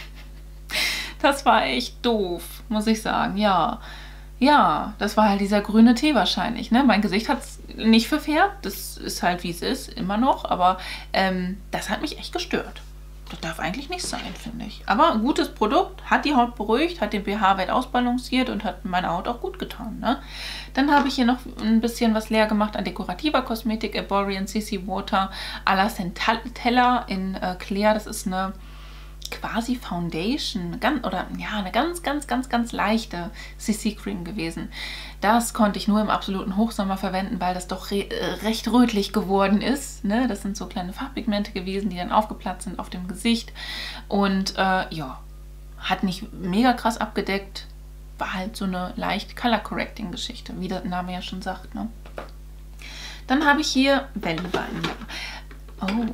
Das war echt doof, muss ich sagen, ja. Ja, das war halt dieser grüne Tee wahrscheinlich, ne? Mein Gesicht hat es nicht verfärbt, das ist halt wie es ist, immer noch, aber ähm, das hat mich echt gestört. Das darf eigentlich nicht sein, finde ich. Aber ein gutes Produkt, hat die Haut beruhigt, hat den pH-Wert ausbalanciert und hat meiner Haut auch gut getan, ne? Dann habe ich hier noch ein bisschen was leer gemacht an dekorativer Kosmetik, Eborian C C Water à la Centella in äh, Clear. Das ist eine quasi Foundation, ganz, oder ja, eine ganz, ganz, ganz, ganz leichte C C-Creme gewesen. Das konnte ich nur im absoluten Hochsommer verwenden, weil das doch re recht rötlich geworden ist. Ne? Das sind so kleine Farbpigmente gewesen, die dann aufgeplatzt sind auf dem Gesicht. Und äh, ja, hat nicht mega krass abgedeckt, war halt so eine leicht Color-Correcting-Geschichte, wie der Name ja schon sagt. Ne? Dann habe ich hier Bellybalm. Oh.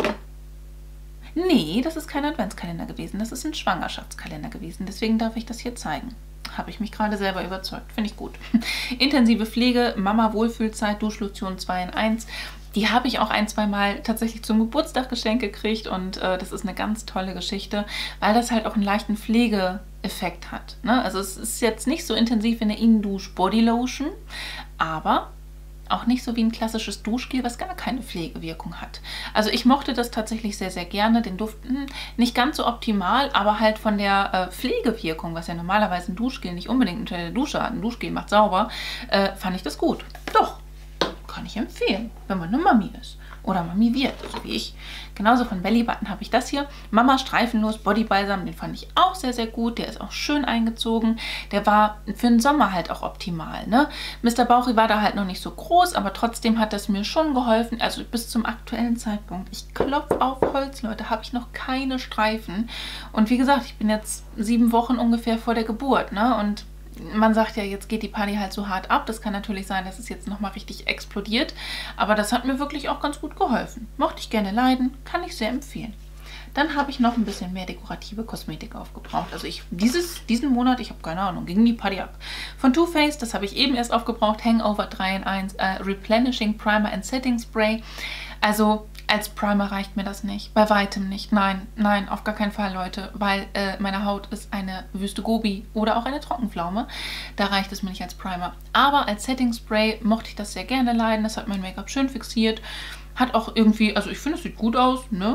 Nee, das ist kein Adventskalender gewesen, das ist ein Schwangerschaftskalender gewesen. Deswegen darf ich das hier zeigen. Habe ich mich gerade selber überzeugt. Finde ich gut. Intensive Pflege, Mama Wohlfühlzeit, Duschlotion zwei in eins. Die habe ich auch ein, zwei Mal tatsächlich zum Geburtstag geschenkt gekriegt und äh, das ist eine ganz tolle Geschichte, weil das halt auch einen leichten Pflegeeffekt hat. Ne? Also es ist jetzt nicht so intensiv wie eine Innendusch-Bodylotion, aber auch nicht so wie ein klassisches Duschgel, was gar keine Pflegewirkung hat. Also ich mochte das tatsächlich sehr, sehr gerne. Den Duft mh, nicht ganz so optimal, aber halt von der äh, Pflegewirkung, was ja normalerweise ein Duschgel nicht unbedingt unter der Dusche hat, ein Duschgel macht sauber, äh, fand ich das gut. Doch, kann ich empfehlen, wenn man eine Mami ist. Oder Mami wird, so wie ich. Genauso von Bellybutton habe ich das hier. Mama Streifenlos Body Balsam, den fand ich auch sehr, sehr gut. Der ist auch schön eingezogen. Der war für den Sommer halt auch optimal. Ne? Mister Bauchi war da halt noch nicht so groß, aber trotzdem hat das mir schon geholfen. Also bis zum aktuellen Zeitpunkt. Ich klopfe auf Holz, Leute, habe ich noch keine Streifen. Und wie gesagt, ich bin jetzt sieben Wochen ungefähr vor der Geburt. Ne? Und man sagt ja, jetzt geht die Party halt so hart ab. Das kann natürlich sein, dass es jetzt nochmal richtig explodiert. Aber das hat mir wirklich auch ganz gut geholfen. Mochte ich gerne leiden, kann ich sehr empfehlen. Dann habe ich noch ein bisschen mehr dekorative Kosmetik aufgebraucht. Also ich, dieses, diesen Monat, ich habe keine Ahnung, ging die Party ab. Von Too Faced, das habe ich eben erst aufgebraucht. Hangover drei in eins, äh, Replenishing Primer and Setting Spray. Also als Primer reicht mir das nicht. Bei weitem nicht. Nein, nein, auf gar keinen Fall, Leute. Weil äh, meine Haut ist eine Wüste Gobi oder auch eine Trockenpflaume. Da reicht es mir nicht als Primer. Aber als Setting Spray mochte ich das sehr gerne leiden. Das hat mein Make-up schön fixiert. Hat auch irgendwie, also ich finde, es sieht gut aus, ne?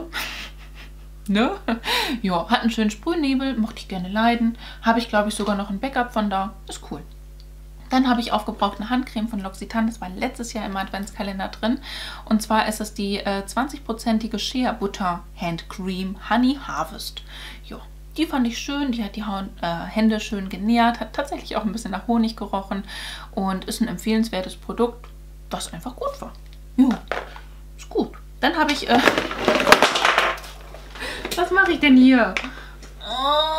Ne? Ja, hat einen schönen Sprühnebel. Mochte ich gerne leiden. Habe ich, glaube ich, sogar noch ein Backup von da. Ist cool. Dann habe ich aufgebraucht eine Handcreme von L'Occitane, das war letztes Jahr im Adventskalender drin. Und zwar ist es die äh, zwanzig-prozentige Shea Butter Hand Cream Honey Harvest. Ja, die fand ich schön, die hat die Haut, äh, Hände schön genährt, hat tatsächlich auch ein bisschen nach Honig gerochen und ist ein empfehlenswertes Produkt, das einfach gut war. Ja, ist gut. Dann habe ich... Äh Was mache ich denn hier? Oh.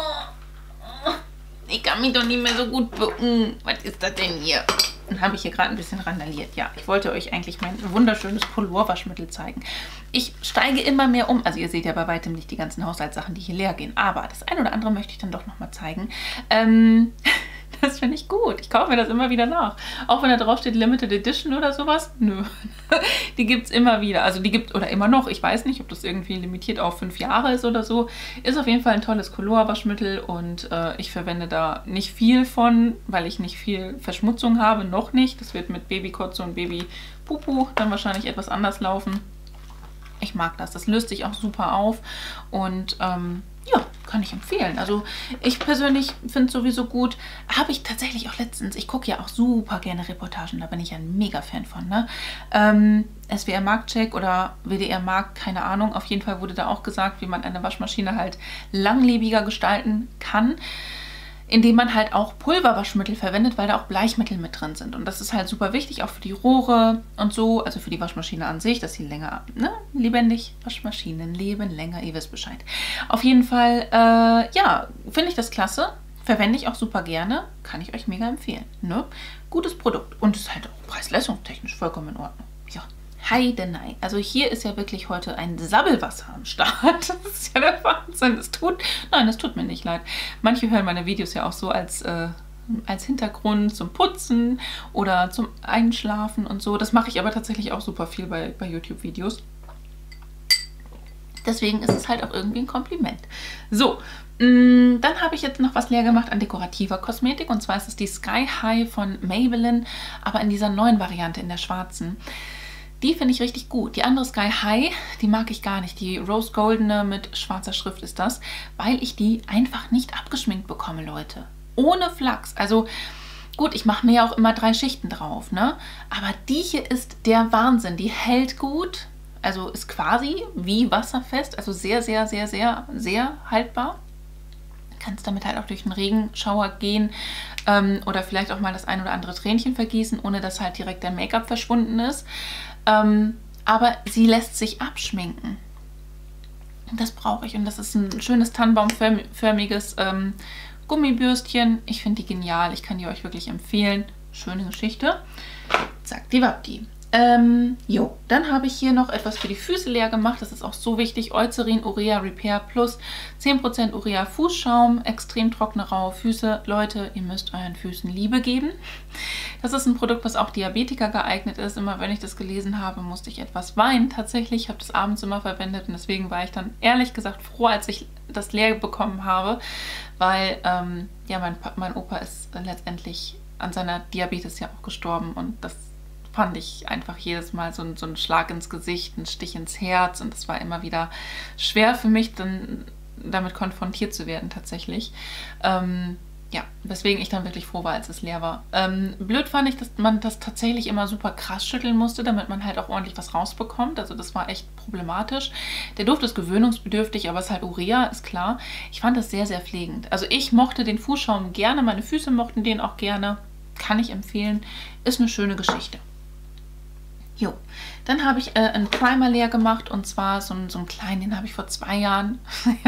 Ich kann mich doch nicht mehr so gut bücken. Was ist das denn hier? Dann habe ich hier gerade ein bisschen randaliert. Ja, ich wollte euch eigentlich mein wunderschönes Pulverwaschmittel zeigen. Ich steige immer mehr um. Also ihr seht ja bei weitem nicht die ganzen Haushaltssachen, die hier leer gehen. Aber das ein oder andere möchte ich dann doch nochmal zeigen. Ähm... Das finde ich gut. Ich kaufe mir das immer wieder nach. Auch wenn da drauf steht Limited Edition oder sowas. Nö. Die gibt es immer wieder. Also die gibt oder immer noch. Ich weiß nicht, ob das irgendwie limitiert auf fünf Jahre ist oder so. Ist auf jeden Fall ein tolles Color-Waschmittel und äh, ich verwende da nicht viel von, weil ich nicht viel Verschmutzung habe. Noch nicht. Das wird mit Babykotze und Babypupu dann wahrscheinlich etwas anders laufen. Ich mag das. Das löst sich auch super auf und ähm, ja, kann ich empfehlen. Also ich persönlich finde es sowieso gut. Habe ich tatsächlich auch letztens, ich gucke ja auch super gerne Reportagen, da bin ich ja ein Mega-Fan von. Ne? Ähm, S W R Marktcheck oder W D R Markt, keine Ahnung. Auf jeden Fall wurde da auch gesagt, wie man eine Waschmaschine halt langlebiger gestalten kann, indem man halt auch Pulverwaschmittel verwendet, weil da auch Bleichmittel mit drin sind. Und das ist halt super wichtig, auch für die Rohre und so, also für die Waschmaschine an sich, dass sie länger, ne, lebendig, Waschmaschinen leben länger, ihr wisst Bescheid. Auf jeden Fall, äh, ja, finde ich das klasse, verwende ich auch super gerne, kann ich euch mega empfehlen, ne? Gutes Produkt und ist halt auch preis-leistungstechnisch vollkommen in Ordnung, ja. Heidenei. Also hier ist ja wirklich heute ein Sabbelwasser am Start. Das ist ja der Wahnsinn. Es tut, nein, es tut mir nicht leid. Manche hören meine Videos ja auch so als, äh, als Hintergrund zum Putzen oder zum Einschlafen und so. Das mache ich aber tatsächlich auch super viel bei, bei YouTube-Videos. Deswegen ist es halt auch irgendwie ein Kompliment. So, mh, dann habe ich jetzt noch was leer gemacht an dekorativer Kosmetik. Und zwar ist es die Sky High von Maybelline, aber in dieser neuen Variante, in der schwarzen. Die finde ich richtig gut. Die andere Sky High, die mag ich gar nicht. Die Rose Goldene mit schwarzer Schrift ist das, weil ich die einfach nicht abgeschminkt bekomme, Leute. Ohne Flachs. Also gut, ich mache mir ja auch immer drei Schichten drauf, ne? Aber die hier ist der Wahnsinn. Die hält gut, also ist quasi wie wasserfest, also sehr, sehr, sehr, sehr, sehr haltbar. Kannst damit halt auch durch einen Regenschauer gehen ähm, oder vielleicht auch mal das ein oder andere Tränchen vergießen, ohne dass halt direkt der Make-up verschwunden ist. Ähm, aber sie lässt sich abschminken. Das brauche ich und das ist ein schönes tannenbaumförmiges ähm, Gummibürstchen. Ich finde die genial, ich kann die euch wirklich empfehlen. Schöne Geschichte. Zack, die Wabdi. Ähm, jo, dann habe ich hier noch etwas für die Füße leer gemacht. Das ist auch so wichtig. Eucerin Urea Repair Plus. zehn Prozent Urea Fußschaum. Extrem trockene, raue Füße. Leute, ihr müsst euren Füßen Liebe geben. Das ist ein Produkt, was auch Diabetiker geeignet ist. Immer wenn ich das gelesen habe, musste ich etwas weinen. Tatsächlich, ich habe das abends immer verwendet und deswegen war ich dann ehrlich gesagt froh, als ich das leer bekommen habe, weil ähm, ja, mein, mein Opa ist letztendlich an seiner Diabetes ja auch gestorben und das fand ich einfach jedes Mal so, so ein Schlag ins Gesicht, ein Stich ins Herz und es war immer wieder schwer für mich, dann damit konfrontiert zu werden tatsächlich. Ähm, ja, weswegen ich dann wirklich froh war, als es leer war. Ähm, blöd fand ich, dass man das tatsächlich immer super krass schütteln musste, damit man halt auch ordentlich was rausbekommt. Also das war echt problematisch. Der Duft ist gewöhnungsbedürftig, aber es ist halt Urea, ist klar. Ich fand das sehr, sehr pflegend. Also ich mochte den Fußschaum gerne, meine Füße mochten den auch gerne. Kann ich empfehlen. Ist eine schöne Geschichte. Jo, dann habe ich äh, einen Primer leer gemacht und zwar so, so einen kleinen, den habe ich vor zwei Jahren.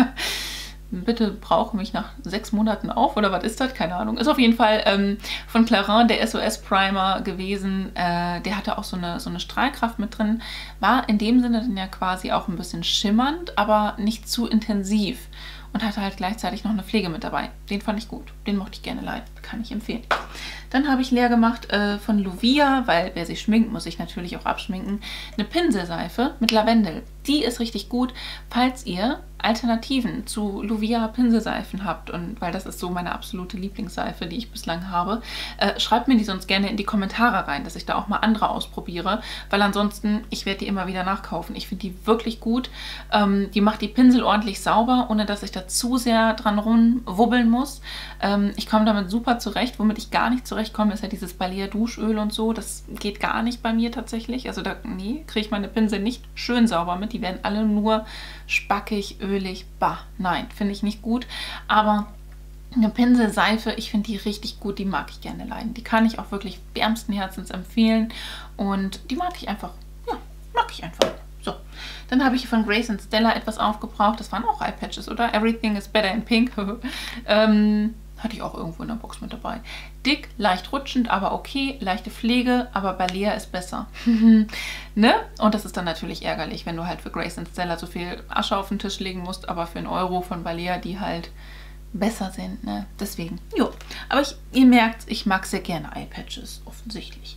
Bitte brauche mich nach sechs Monaten auf oder was ist das? Keine Ahnung. Ist auf jeden Fall ähm, von Clarins der S O S Primer gewesen. Äh, der hatte auch so eine, so eine Strahlkraft mit drin. War in dem Sinne dann ja quasi auch ein bisschen schimmernd, aber nicht zu intensiv. Und hatte halt gleichzeitig noch eine Pflege mit dabei. Den fand ich gut. Den mochte ich gerne leiden. Kann ich empfehlen. Dann habe ich leer gemacht äh, von Luvia, weil wer sich schminkt, muss sich natürlich auch abschminken, eine Pinselseife mit Lavendel. Die ist richtig gut, falls ihr Alternativen zu Luvia Pinselseifen habt. Und weil das ist so meine absolute Lieblingsseife, die ich bislang habe. Äh, schreibt mir die sonst gerne in die Kommentare rein, dass ich da auch mal andere ausprobiere. Weil ansonsten, ich werde die immer wieder nachkaufen. Ich finde die wirklich gut. Ähm, die macht die Pinsel ordentlich sauber, ohne dass ich da zu sehr dran rumwubbeln muss. Ähm, ich komme damit super zurecht. Womit ich gar nicht zurechtkomme, ist ja dieses Balea Duschöl und so. Das geht gar nicht bei mir tatsächlich. Also da, nee, kriege ich meine Pinsel nicht schön sauber mit. Die werden alle nur spackig, ölig. Bah, nein, finde ich nicht gut. Aber eine Pinselseife, ich finde die richtig gut. Die mag ich gerne leiden. Die kann ich auch wirklich wärmsten Herzens empfehlen. Und die mag ich einfach. Ja, mag ich einfach. So, dann habe ich von Grace and Stella etwas aufgebraucht. Das waren auch Eyepatches, oder? Everything is better in pink. ähm, hatte ich auch irgendwo in der Box mit dabei. Dick, leicht rutschend, aber okay. Leichte Pflege, aber Balea ist besser. Ne? Und das ist dann natürlich ärgerlich, wenn du halt für Grace and Stella so viel Asche auf den Tisch legen musst, aber für einen Euro von Balea, die halt besser sind. Ne? Deswegen, jo. Aber ich, ihr merkt, ich mag sehr gerne Eyepatches, offensichtlich.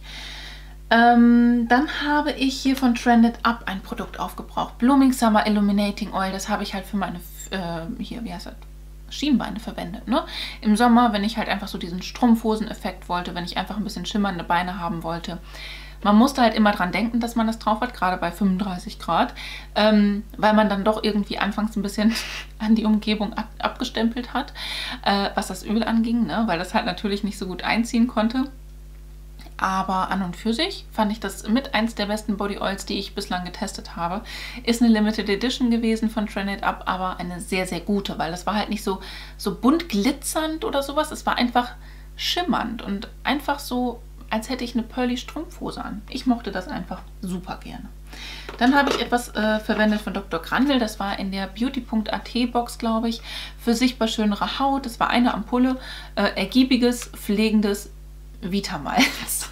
Ähm, dann habe ich hier von Trended Up ein Produkt aufgebraucht. Blooming Summer Illuminating Oil. Das habe ich halt für meine, äh, hier, wie heißt das? Schienbeine verwendet. Ne? Im Sommer, wenn ich halt einfach so diesen Strumpfhosen-Effekt wollte, wenn ich einfach ein bisschen schimmernde Beine haben wollte. Man musste halt immer dran denken, dass man das drauf hat, gerade bei fünfunddreißig Grad, ähm, weil man dann doch irgendwie anfangs ein bisschen an die Umgebung ab abgestempelt hat, äh, was das Öl anging, ne? Weil das halt natürlich nicht so gut einziehen konnte. Aber an und für sich fand ich das mit eins der besten Body Oils, die ich bislang getestet habe. Ist eine Limited Edition gewesen von Trended Up, aber eine sehr, sehr gute, weil das war halt nicht so, so bunt glitzernd oder sowas. Es war einfach schimmernd und einfach so, als hätte ich eine pearly Strumpfhose an. Ich mochte das einfach super gerne. Dann habe ich etwas äh, verwendet von Doktor Grandel. Das war in der Beauty Punkt A T Box, glaube ich, für sichtbar schönere Haut. Das war eine Ampulle, äh, ergiebiges, pflegendes Vitamalz.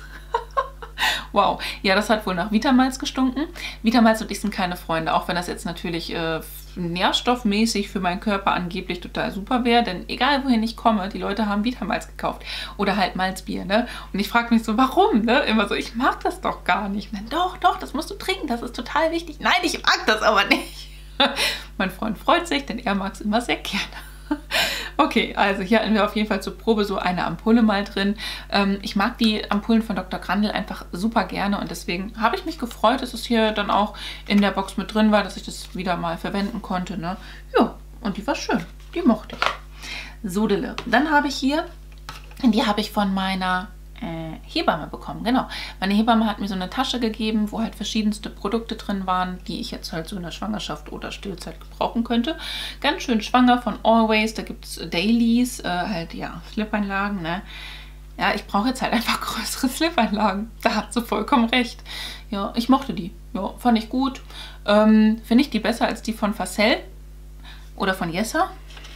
Wow, ja, das hat wohl nach Vitamalz gestunken. Vitamalz und ich sind keine Freunde, auch wenn das jetzt natürlich äh, nährstoffmäßig für meinen Körper angeblich total super wäre, denn egal wohin ich komme, die Leute haben Vitamalz gekauft oder halt Malzbier, ne? Und ich frage mich so, warum, ne? Immer so, ich mag das doch gar nicht. Dann, doch, doch, das musst du trinken, das ist total wichtig. Nein, ich mag das aber nicht. Mein Freund freut sich, denn er mag es immer sehr gerne. Okay, also hier hatten wir auf jeden Fall zur Probe so eine Ampulle mal drin. Ähm, ich mag die Ampullen von Doktor Grandel einfach super gerne und deswegen habe ich mich gefreut, dass es hier dann auch in der Box mit drin war, dass ich das wieder mal verwenden konnte. Ne? Ja, und die war schön. Die mochte ich. Sodele. Dann habe ich hier, die habe ich von meiner äh, Hebamme bekommen. Genau. Meine Hebamme hat mir so eine Tasche gegeben, wo halt verschiedenste Produkte drin waren, die ich jetzt halt so in der Schwangerschaft oder Stillzeit gebrauchen könnte. Ganz schön schwanger von Always. Da gibt es Dailies, äh, halt ja, Slip-Einlagen, ne? Ja, ich brauche jetzt halt einfach größere Slip-Einlagen. Da hat sie vollkommen recht. Ja, ich mochte die. Ja, fand ich gut. Ähm, finde ich die besser als die von Facel oder von Yessa?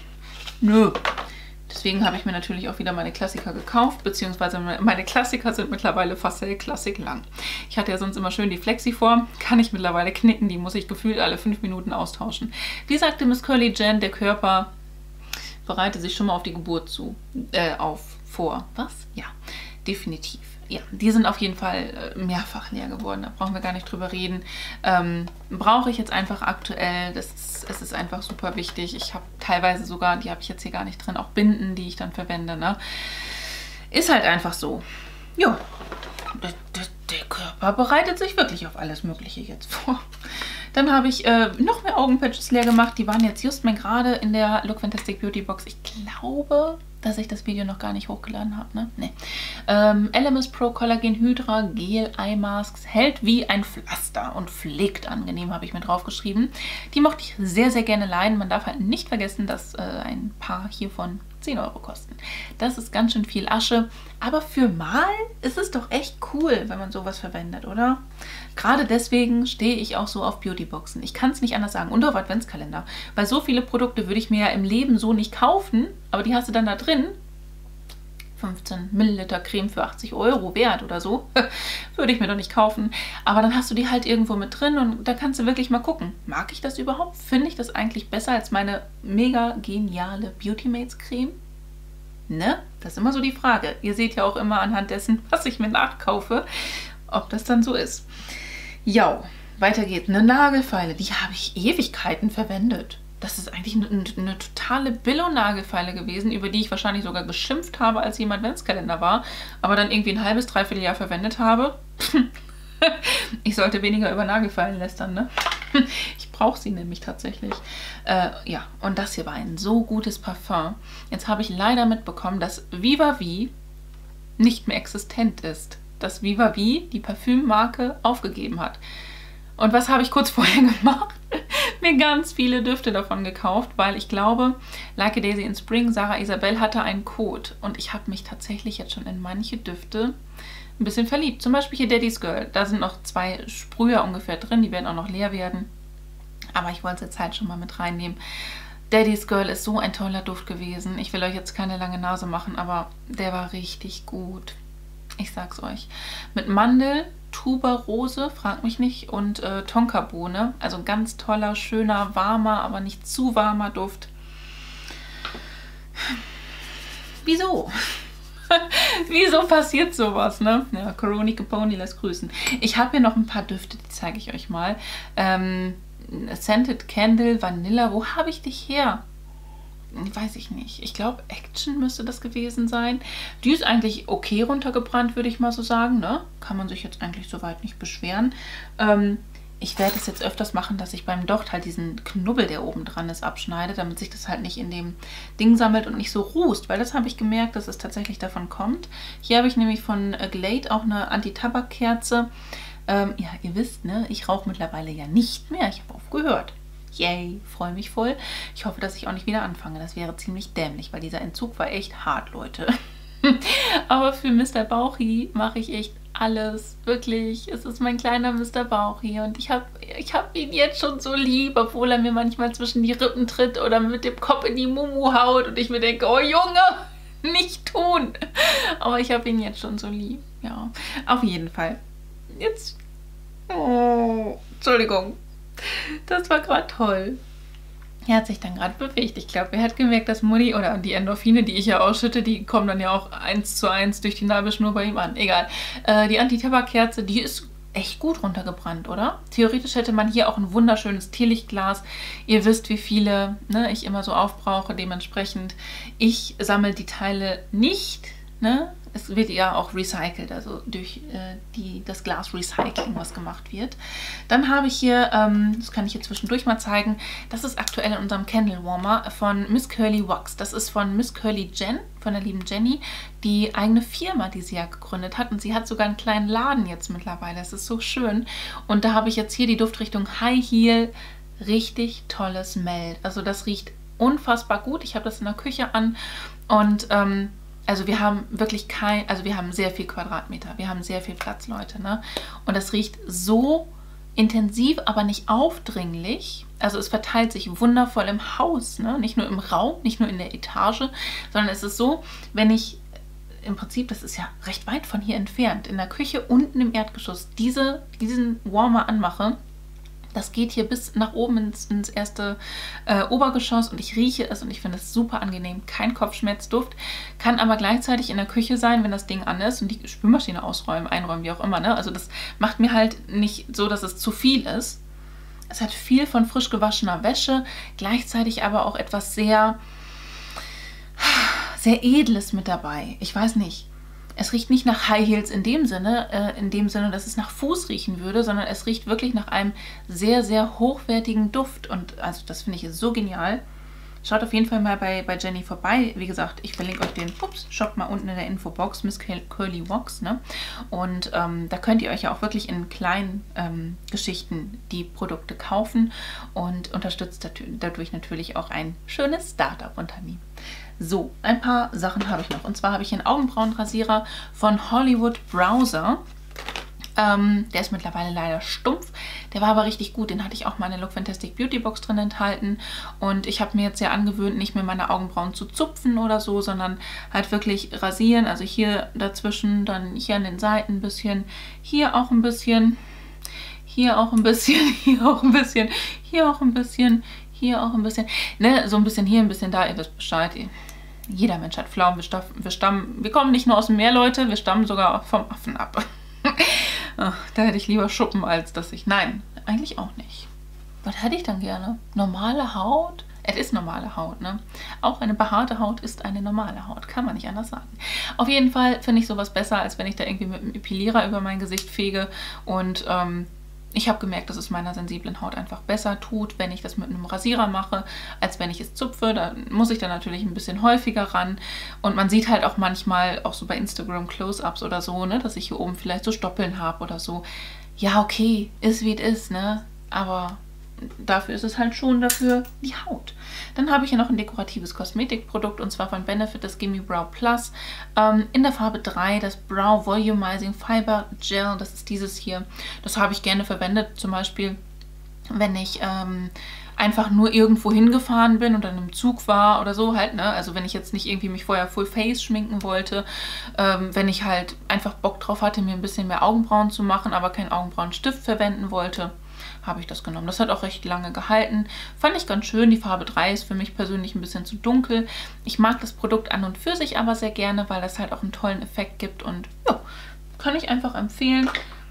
Nö. Deswegen habe ich mir natürlich auch wieder meine Klassiker gekauft, beziehungsweise meine Klassiker sind mittlerweile Facel Classic lang. Ich hatte ja sonst immer schön die Flexiform, kann ich mittlerweile knicken, die muss ich gefühlt alle fünf Minuten austauschen. Wie sagte Miss Curly Jen, der Körper bereitet sich schon mal auf die Geburt zu, äh, auf, vor. Was? Ja, definitiv. Ja, die sind auf jeden Fall mehrfach leer geworden, da brauchen wir gar nicht drüber reden. Ähm, brauche ich jetzt einfach aktuell, das ist, es ist einfach super wichtig. Ich habe teilweise sogar, die habe ich jetzt hier gar nicht drin, auch Binden, die ich dann verwende. Ne? Ist halt einfach so. Ja, der, der, der Körper bereitet sich wirklich auf alles Mögliche jetzt vor. Dann habe ich äh, noch mehr Augenpatches leer gemacht. Die waren jetzt just mal gerade in der Look Fantastic Beauty Box. Ich glaube, dass ich das Video noch gar nicht hochgeladen habe. Ne? Nee. Ähm, L M S Pro Collagen Hydra Gel Eye Masks hält wie ein Pflaster und pflegt angenehm, habe ich mir draufgeschrieben. Die mochte ich sehr, sehr gerne leihen. Man darf halt nicht vergessen, dass äh, ein paar hiervon zehn Euro kosten. Das ist ganz schön viel Asche. Aber für mal ist es doch echt cool, wenn man sowas verwendet, oder? Gerade deswegen stehe ich auch so auf Beautyboxen. Ich kann es nicht anders sagen. Und auf Adventskalender. Weil so viele Produkte würde ich mir ja im Leben so nicht kaufen. Aber die hast du dann da drin. fünfzehn Milliliter Creme für achtzig Euro wert oder so. Würde ich mir doch nicht kaufen. Aber dann hast du die halt irgendwo mit drin und da kannst du wirklich mal gucken. Mag ich das überhaupt? Finde ich das eigentlich besser als meine mega geniale Beautymates Creme? Ne? Das ist immer so die Frage. Ihr seht ja auch immer anhand dessen, was ich mir nachkaufe, ob das dann so ist. Ja, weiter geht's. Eine Nagelfeile, die habe ich Ewigkeiten verwendet. Das ist eigentlich eine, eine totale Billo-Nagelfeile gewesen, über die ich wahrscheinlich sogar geschimpft habe, als sie im Adventskalender war, aber dann irgendwie ein halbes, dreiviertel Jahr verwendet habe. Ich sollte weniger über Nagelfeilen lästern, ne? Ich brauche sie nämlich tatsächlich. Äh, ja, und das hier war ein so gutes Parfum. Jetzt habe ich leider mitbekommen, dass Viva Vie nicht mehr existent ist. Dass Viva Vie die Parfümmarke aufgegeben hat. Und was habe ich kurz vorher gemacht? Mir ganz viele Düfte davon gekauft, weil ich glaube, Like a Daisy in Spring, Sarah Isabel hatte einen Code. Und ich habe mich tatsächlich jetzt schon in manche Düfte ein bisschen verliebt. Zum Beispiel hier Daddy's Girl. Da sind noch zwei Sprüher ungefähr drin, die werden auch noch leer werden. Aber ich wollte es jetzt halt schon mal mit reinnehmen. Daddy's Girl ist so ein toller Duft gewesen. Ich will euch jetzt keine lange Nase machen, aber der war richtig gut. Ich sag's euch. Mit Mandel, Tuberose, frag mich nicht, und äh, Tonkabohne. Also ein ganz toller, schöner, warmer, aber nicht zu warmer Duft. Wieso? Wieso passiert sowas, ne? Ja, Coroni Caponi lässt grüßen. Ich habe hier noch ein paar Düfte, die zeige ich euch mal. Ähm, Scented Candle, Vanilla. Wo habe ich dich her? Weiß ich nicht. Ich glaube, Action müsste das gewesen sein. Die ist eigentlich okay runtergebrannt, würde ich mal so sagen, ne? Kann man sich jetzt eigentlich soweit nicht beschweren. Ähm, ich werde es jetzt öfters machen, dass ich beim Docht halt diesen Knubbel, der oben dran ist, abschneide, damit sich das halt nicht in dem Ding sammelt und nicht so rußt, weil das habe ich gemerkt, dass es tatsächlich davon kommt. Hier habe ich nämlich von Glade auch eine Anti-Tabak-Kerze. Ähm, ja, ihr wisst, ne, ich rauche mittlerweile ja nicht mehr. Ich habe aufgehört. Yay, freue mich voll. Ich hoffe, dass ich auch nicht wieder anfange. Das wäre ziemlich dämlich, weil dieser Entzug war echt hart, Leute. Aber für Mister Bauchi mache ich echt alles. Wirklich, es ist mein kleiner Mister Bauchi und ich habe ich hab ihn jetzt schon so lieb, obwohl er mir manchmal zwischen die Rippen tritt oder mit dem Kopf in die Mumu haut und ich mir denke, oh Junge, nicht tun. Aber ich habe ihn jetzt schon so lieb. Ja, auf jeden Fall. Jetzt, oh, Entschuldigung. Das war gerade toll. Er hat sich dann gerade bewegt. Ich glaube, er hat gemerkt, dass Mutti oder die Endorphine, die ich ja ausschütte, die kommen dann ja auch eins zu eins durch die Nabelschnur bei ihm an. Egal. Äh, die Anti-Tabak-Kerze, die ist echt gut runtergebrannt, oder? Theoretisch hätte man hier auch ein wunderschönes Teelichtglas. Ihr wisst, wie viele, ne, ich immer so aufbrauche. Dementsprechend, ich sammle die Teile nicht, ne? es wird ja auch recycelt, also durch äh, die, das Glas-Recycling, was gemacht wird. Dann habe ich hier, ähm, das kann ich hier zwischendurch mal zeigen, das ist aktuell in unserem Candle Warmer von Miss Curly Wax. Das ist von Miss Curly Jen, von der lieben Jenny, die eigene Firma, die sie ja gegründet hat. Und sie hat sogar einen kleinen Laden jetzt mittlerweile. Das ist so schön. Und da habe ich jetzt hier die Duftrichtung High Heel. Richtig tolles Smell. Also das riecht unfassbar gut. Ich habe das in der Küche an und ähm, also wir haben wirklich kein, also wir haben sehr viel Quadratmeter. Wir haben sehr viel Platz, Leute, ne? Und das riecht so intensiv, aber nicht aufdringlich. Also es verteilt sich wundervoll im Haus, ne? Nicht nur im Raum, nicht nur in der Etage, sondern es ist so, wenn ich im Prinzip, das ist ja recht weit von hier entfernt, in der Küche unten im Erdgeschoss diese, diesen Warmer anmache, das geht hier bis nach oben ins, ins erste äh, Obergeschoss und ich rieche es und ich finde es super angenehm. Kein Kopfschmerzduft, kann aber gleichzeitig in der Küche sein, wenn das Ding an ist und die Spülmaschine ausräumen, einräumen, wie auch immer. Ne? Also das macht mir halt nicht so, dass es zu viel ist. Es hat viel von frisch gewaschener Wäsche, gleichzeitig aber auch etwas sehr, sehr Edles mit dabei. Ich weiß nicht. Es riecht nicht nach High Heels in dem Sinne, äh, in dem Sinne, dass es nach Fuß riechen würde, sondern es riecht wirklich nach einem sehr, sehr hochwertigen Duft. Und also das finde ich so genial. Schaut auf jeden Fall mal bei, bei Jenny vorbei. Wie gesagt, ich verlinke euch den ups, Shop mal unten in der Infobox, Miss Curly Wax. Ne? Und ähm, da könnt ihr euch ja auch wirklich in kleinen ähm, Geschichten die Produkte kaufen und unterstützt dadurch natürlich auch ein schönes Startup-Unternehmen. So, ein paar Sachen habe ich noch. Und zwar habe ich hier einen Augenbrauenrasierer von Hollywood Browser. Ähm, der ist mittlerweile leider stumpf. Der war aber richtig gut. Den hatte ich auch mal in der Look Fantastic Beauty Box drin enthalten. Und ich habe mir jetzt ja angewöhnt, nicht mehr meine Augenbrauen zu zupfen oder so, sondern halt wirklich rasieren. Also hier dazwischen, dann hier an den Seiten ein bisschen, hier auch ein bisschen, hier auch ein bisschen, hier auch ein bisschen, hier auch ein bisschen, hier auch ein bisschen, ne, so ein bisschen hier, ein bisschen da, ihr wisst Bescheid. Jeder Mensch hat Pflaumen, wir, wir stammen, wir kommen nicht nur aus dem Meer, Leute, wir stammen sogar vom Affen ab. Ach, da hätte ich lieber Schuppen, als dass ich, nein, eigentlich auch nicht. Was hätte ich dann gerne? Normale Haut? Es ist normale Haut, ne? Auch eine behaarte Haut ist eine normale Haut, kann man nicht anders sagen. Auf jeden Fall finde ich sowas besser, als wenn ich da irgendwie mit einem Epilierer über mein Gesicht fege und, ähm, ich habe gemerkt, dass es meiner sensiblen Haut einfach besser tut, wenn ich das mit einem Rasierer mache, als wenn ich es zupfe. Da muss ich dann natürlich ein bisschen häufiger ran. Und man sieht halt auch manchmal, auch so bei Instagram Close-Ups oder so, ne, dass ich hier oben vielleicht so Stoppeln habe oder so. Ja, okay, ist wie es ist, ne? Aber dafür ist es halt schon dafür die Haut. Dann habe ich hier noch ein dekoratives Kosmetikprodukt und zwar von Benefit, das Gimme Brow Plus. Ähm, in der Farbe drei, das Brow Volumizing Fiber Gel, das ist dieses hier. Das habe ich gerne verwendet, zum Beispiel, wenn ich ähm, einfach nur irgendwo hingefahren bin und dann im Zug war oder so halt, ne? Also wenn ich jetzt nicht irgendwie mich vorher Full Face schminken wollte, ähm, wenn ich halt einfach Bock drauf hatte, mir ein bisschen mehr Augenbrauen zu machen, aber keinen Augenbrauenstift verwenden wollte, habe ich das genommen. Das hat auch recht lange gehalten. Fand ich ganz schön. Die Farbe drei ist für mich persönlich ein bisschen zu dunkel. Ich mag das Produkt an und für sich aber sehr gerne, weil das halt auch einen tollen Effekt gibt und ja, kann ich einfach empfehlen.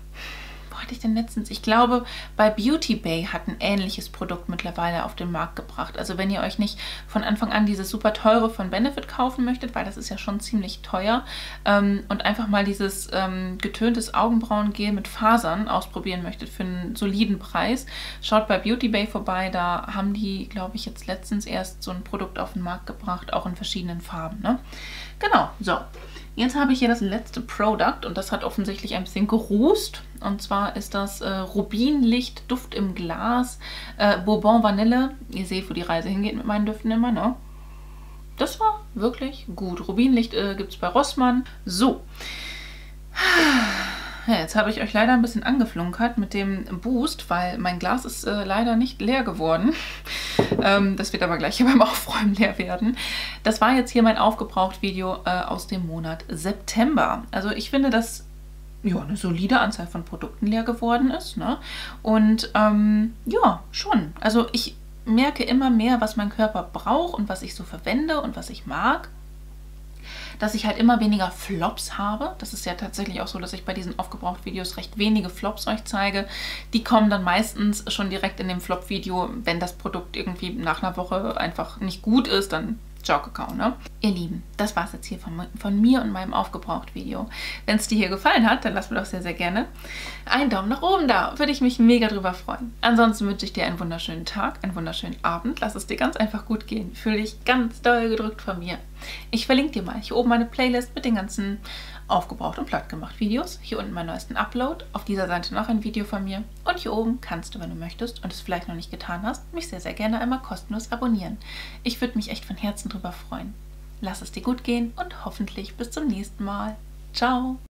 Wo hatte ich denn letztens? Ich glaube, bei Beauty Bay hat ein ähnliches Produkt mittlerweile auf den Markt gebracht. Also wenn ihr euch nicht von Anfang an dieses super teure von Benefit kaufen möchtet, weil das ist ja schon ziemlich teuer, ähm, und einfach mal dieses ähm, getöntes Augenbrauengel mit Fasern ausprobieren möchtet für einen soliden Preis, schaut bei Beauty Bay vorbei. Da haben die, glaube ich, jetzt letztens erst so ein Produkt auf den Markt gebracht, auch in verschiedenen Farben. Ne? Genau, so. Jetzt habe ich hier das letzte Produkt und das hat offensichtlich ein bisschen gerußt. Und zwar ist das äh, Rubinlicht Duft im Glas äh, Bourbon Vanille. Ihr seht, wo die Reise hingeht mit meinen Düften immer, ne? Das war wirklich gut. Rubinlicht äh, gibt es bei Rossmann. So. Ja, jetzt habe ich euch leider ein bisschen angeflunkert mit dem Boost, weil mein Glas ist äh, leider nicht leer geworden. ähm, das wird aber gleich hier beim Aufräumen leer werden. Das war jetzt hier mein Aufgebraucht-Video äh, aus dem Monat September. Also ich finde, dass ja, eine solide Anzahl von Produkten leer geworden ist. Ne? Und ähm, ja, schon. Also ich merke immer mehr, was mein Körper braucht und was ich so verwende und was ich mag. Dass ich halt immer weniger Flops habe. Das ist ja tatsächlich auch so, dass ich bei diesen Aufgebraucht-Videos recht wenige Flops euch zeige. Die kommen dann meistens schon direkt in dem Flop-Video, wenn das Produkt irgendwie nach einer Woche einfach nicht gut ist, dann Ciao, Kakao, ne? Ihr Lieben, das war's jetzt hier von, von mir und meinem Aufgebraucht-Video. Wenn es dir hier gefallen hat, dann lass mir doch sehr, sehr gerne einen Daumen nach oben da. Würde ich mich mega drüber freuen. Ansonsten wünsche ich dir einen wunderschönen Tag, einen wunderschönen Abend. Lass es dir ganz einfach gut gehen. Fühle dich ganz doll gedrückt von mir. Ich verlinke dir mal hier oben meine Playlist mit den ganzen Aufgebraucht und plattgemacht Videos. Hier unten meinen neuesten Upload. Auf dieser Seite noch ein Video von mir. Und hier oben kannst du, wenn du möchtest und es vielleicht noch nicht getan hast, mich sehr, sehr gerne einmal kostenlos abonnieren. Ich würde mich echt von Herzen drüber freuen. Lass es dir gut gehen und hoffentlich bis zum nächsten Mal. Ciao!